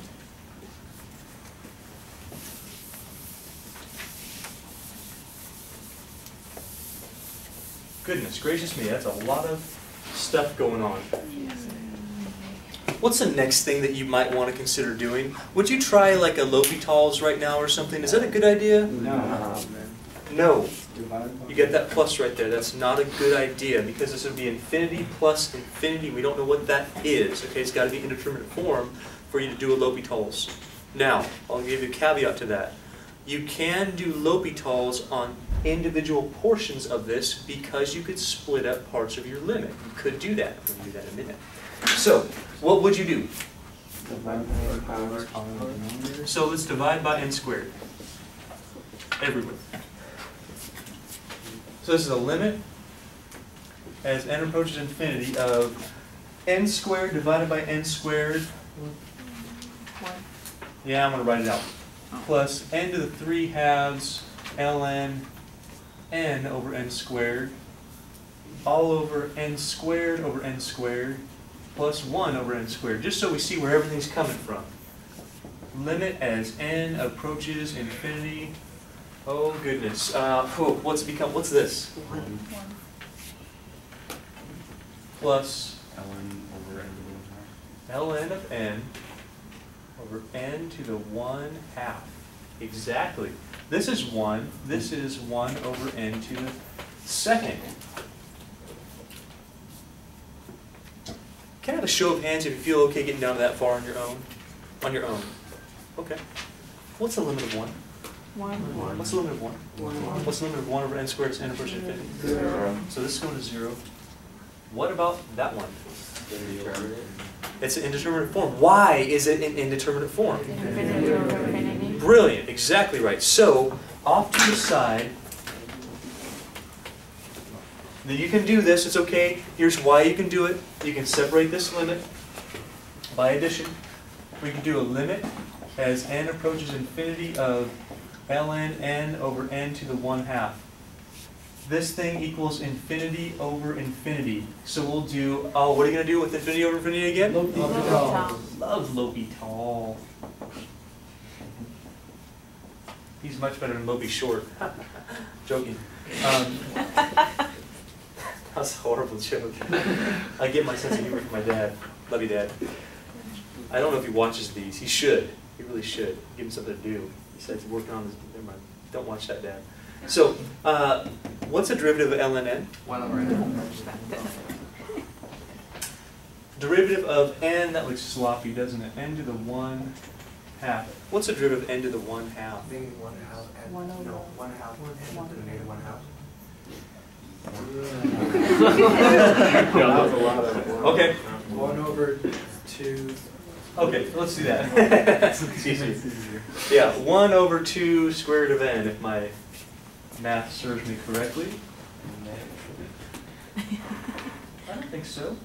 Goodness gracious me, that's a lot of stuff going on. What's the next thing that you might want to consider doing? Would you try like a L'Hopital's right now or something? Is that a good idea? No. No. You get that plus right there. That's not a good idea because this would be infinity plus infinity. We don't know what that is. Okay, it's got to be indeterminate form for you to do a L'Hopital's. Now, I'll give you a caveat to that. You can do L'Hopital's on individual portions of this because you could split up parts of your limit. You could do that. We'll do that in a minute. So, what would you do? So let's divide by n squared. Everywhere. So this is a limit as n approaches infinity of n squared divided by n squared. One. Yeah, I'm going to write it out. Plus n to the three halves ln n over n squared all over n squared over n squared plus one over n squared, just so we see where everything's coming from. Limit as n approaches infinity. Oh goodness. Uh, oh, what's it become? What's this? One. Plus ln over n to the ln of n over n to the one half. Exactly. This is one. This is one over n to the second. Can I have a show of hands if you feel okay getting down to that far on your own? On your own. Okay. What's the limit of one? One. What's the limit of one? What's the limit of one over n squared? It's n approaching infinity. Zero. So this is going to zero. What about that one? It's an indeterminate form. Why is it an indeterminate form? Infinity over infinity. Brilliant. Exactly right. So off to the side. Now you can do this. It's okay. Here's why you can do it. You can separate this limit by addition. We can do a limit as n approaches infinity of ln n over n to the one half. This thing equals infinity over infinity. So we'll do, oh, what are you going to do with infinity over infinity again? L'Hopital. Love L'Hopital. He's much better than Moby Short. Joking. Um, that's a horrible joke. I get my sense of humor from my dad. Love you, Dad. I don't know if he watches these. He should. He really should. Give him something to do. He said he's working on this. Never mind. Don't watch that, Dad. So, uh, what's a derivative of ln n? One over n. Derivative of n, that looks sloppy, doesn't it? N to the one half. What's a derivative of n to the one half? Negative one half and, One over- no, one half and to the negative one half. That was a lot of. Okay. One over two. Okay, let's do that. It's easier. Yeah, one over two square root of n, if my math serves me correctly. I don't think so.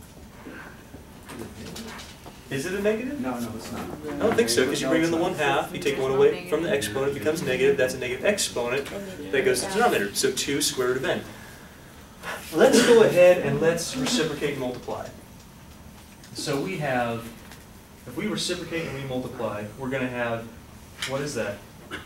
Is it a negative? No, no, it's not. I don't think so, because you bring in the one half, you take one away from the exponent, it becomes negative, that's a negative exponent, that goes to the denominator, so two square root of n. Let's go ahead and let's reciprocate and multiply. So we have, if we reciprocate and we multiply, we're going to have, what is that?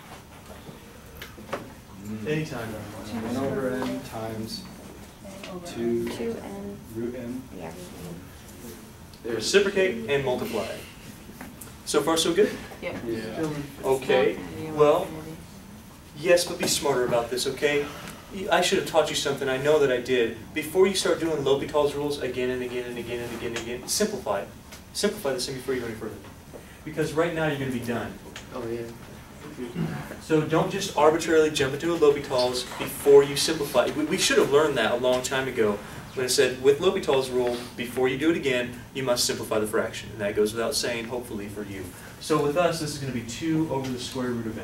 Anytime. One over n times two Two and, root n. yeah. Reciprocate and multiply. So far, so good? Yeah. Yeah. Okay, well, yes, but be smarter about this, okay? I should have taught you something, I know that I did. Before you start doing L'Hopital's rules again and again and again and again and again, simplify. Simplify this thing before you go any further. Because right now you're going to be done. Oh, yeah. So don't just arbitrarily jump into a L'Hopital's before you simplify. We, we should have learned that a long time ago when it said, with L'Hopital's rule, before you do it again, you must simplify the fraction. And that goes without saying, hopefully, for you. So with us, this is going to be two over the square root of n.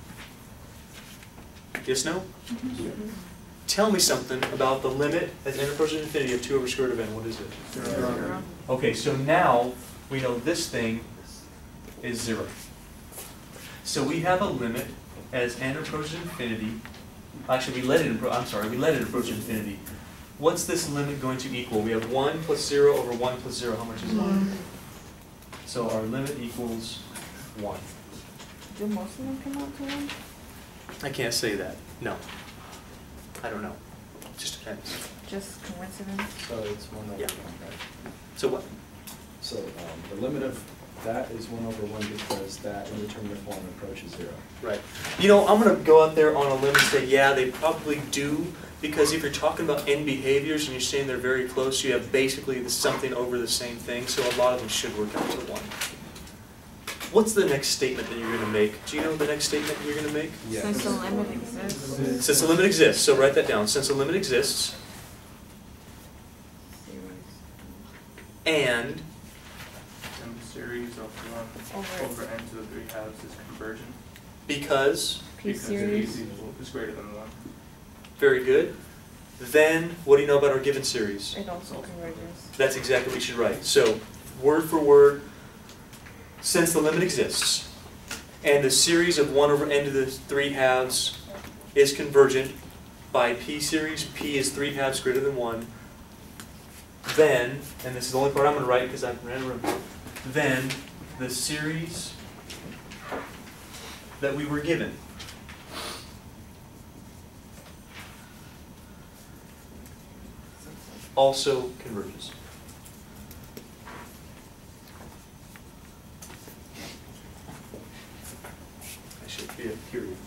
Yes, no? Mm-hmm. Tell me something about the limit as n approaches infinity of two over square root of n. What is it? Zero. Okay, so now we know this thing is zero. So we have a limit as n approaches infinity. Actually, we let it. Appro I'm sorry, we let it approach infinity. What's this limit going to equal? We have one plus zero over one plus zero. How much is one? So our limit equals one. Do most of them come out to one? I can't say that. No. I don't know. It just depends. Just coincidence? So it's one over Yeah. one, right? So what? So um, the limit of that is one over one because that indeterminate form approaches zero. Right. You know, I'm going to go out there on a limb and say, yeah, they probably do, because if you're talking about n behaviors and you're saying they're very close, you have basically the something over the same thing, so a lot of them should work out to one. What's the next statement that you're going to make? Do you know the next statement you're going to make? Since the limit exists. Since the limit exists, so write that down. Since the limit exists, and And the series of one Over. over n to the three halves is convergent. because, P Because series. it is greater than one. very good, then what do you know about our given series? It also converges. That's exactly what you should write. So, word for word, since the limit exists, and the series of one over n to the three halves is convergent by p series, p is three halves greater than one, then, and this is the only part I'm going to write because I ran a room, then the series that we were given also converges. I should be a period.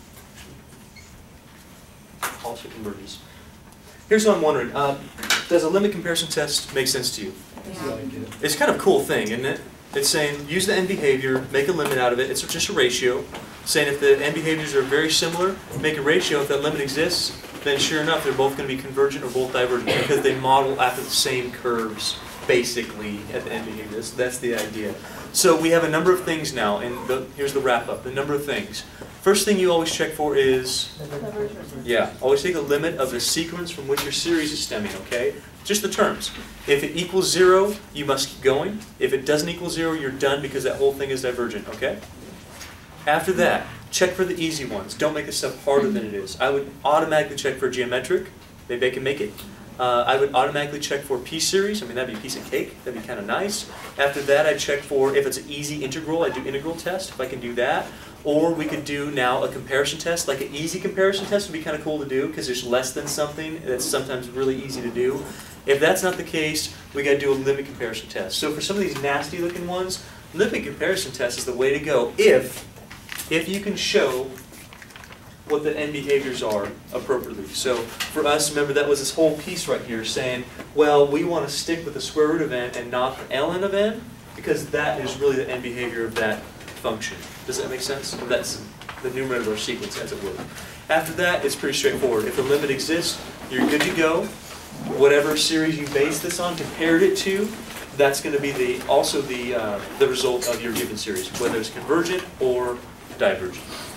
Also converges. Here's what I'm wondering. Uh, does a limit comparison test make sense to you? Yeah. It's kind of a cool thing, isn't it? It's saying use the n behavior, make a limit out of it. It's just a ratio. Saying if the n behaviors are very similar, make a ratio. If that limit exists, then sure enough, they're both going to be convergent or both divergent because they model after the same curves, basically, at the n behaviors. That's the idea. So we have a number of things now, and the, here's the wrap up. The number of things. First thing you always check for is, yeah, always take a limit of the sequence from which your series is stemming, okay? Just the terms. If it equals zero, you must keep going. If it doesn't equal zero, you're done because that whole thing is divergent, okay? After that, check for the easy ones. Don't make this stuff harder than it is. I would automatically check for geometric. Maybe I can make it. Uh, I would automatically check for p-series. I mean, that'd be a piece of cake. That'd be kind of nice. After that, I'd check for, if it's an easy integral, I'd do integral test, if I can do that. Or we could do now a comparison test. Like an easy comparison test would be kind of cool to do because there's less than something that's sometimes really easy to do. If that's not the case, we got to do a limit comparison test. So for some of these nasty looking ones, limit comparison test is the way to go if, if you can show what the end behaviors are appropriately. So for us, remember that was this whole piece right here saying, well, we want to stick with the square root of n and not the ln of n, because that is really the end behavior of that function. Does that make sense? That's the numerator of our sequence, as it were. After that, it's pretty straightforward. If the limit exists, you're good to go. Whatever series you base this on, compared it to, that's going to be the also the uh, the result of your given series, whether it's convergent or divergent.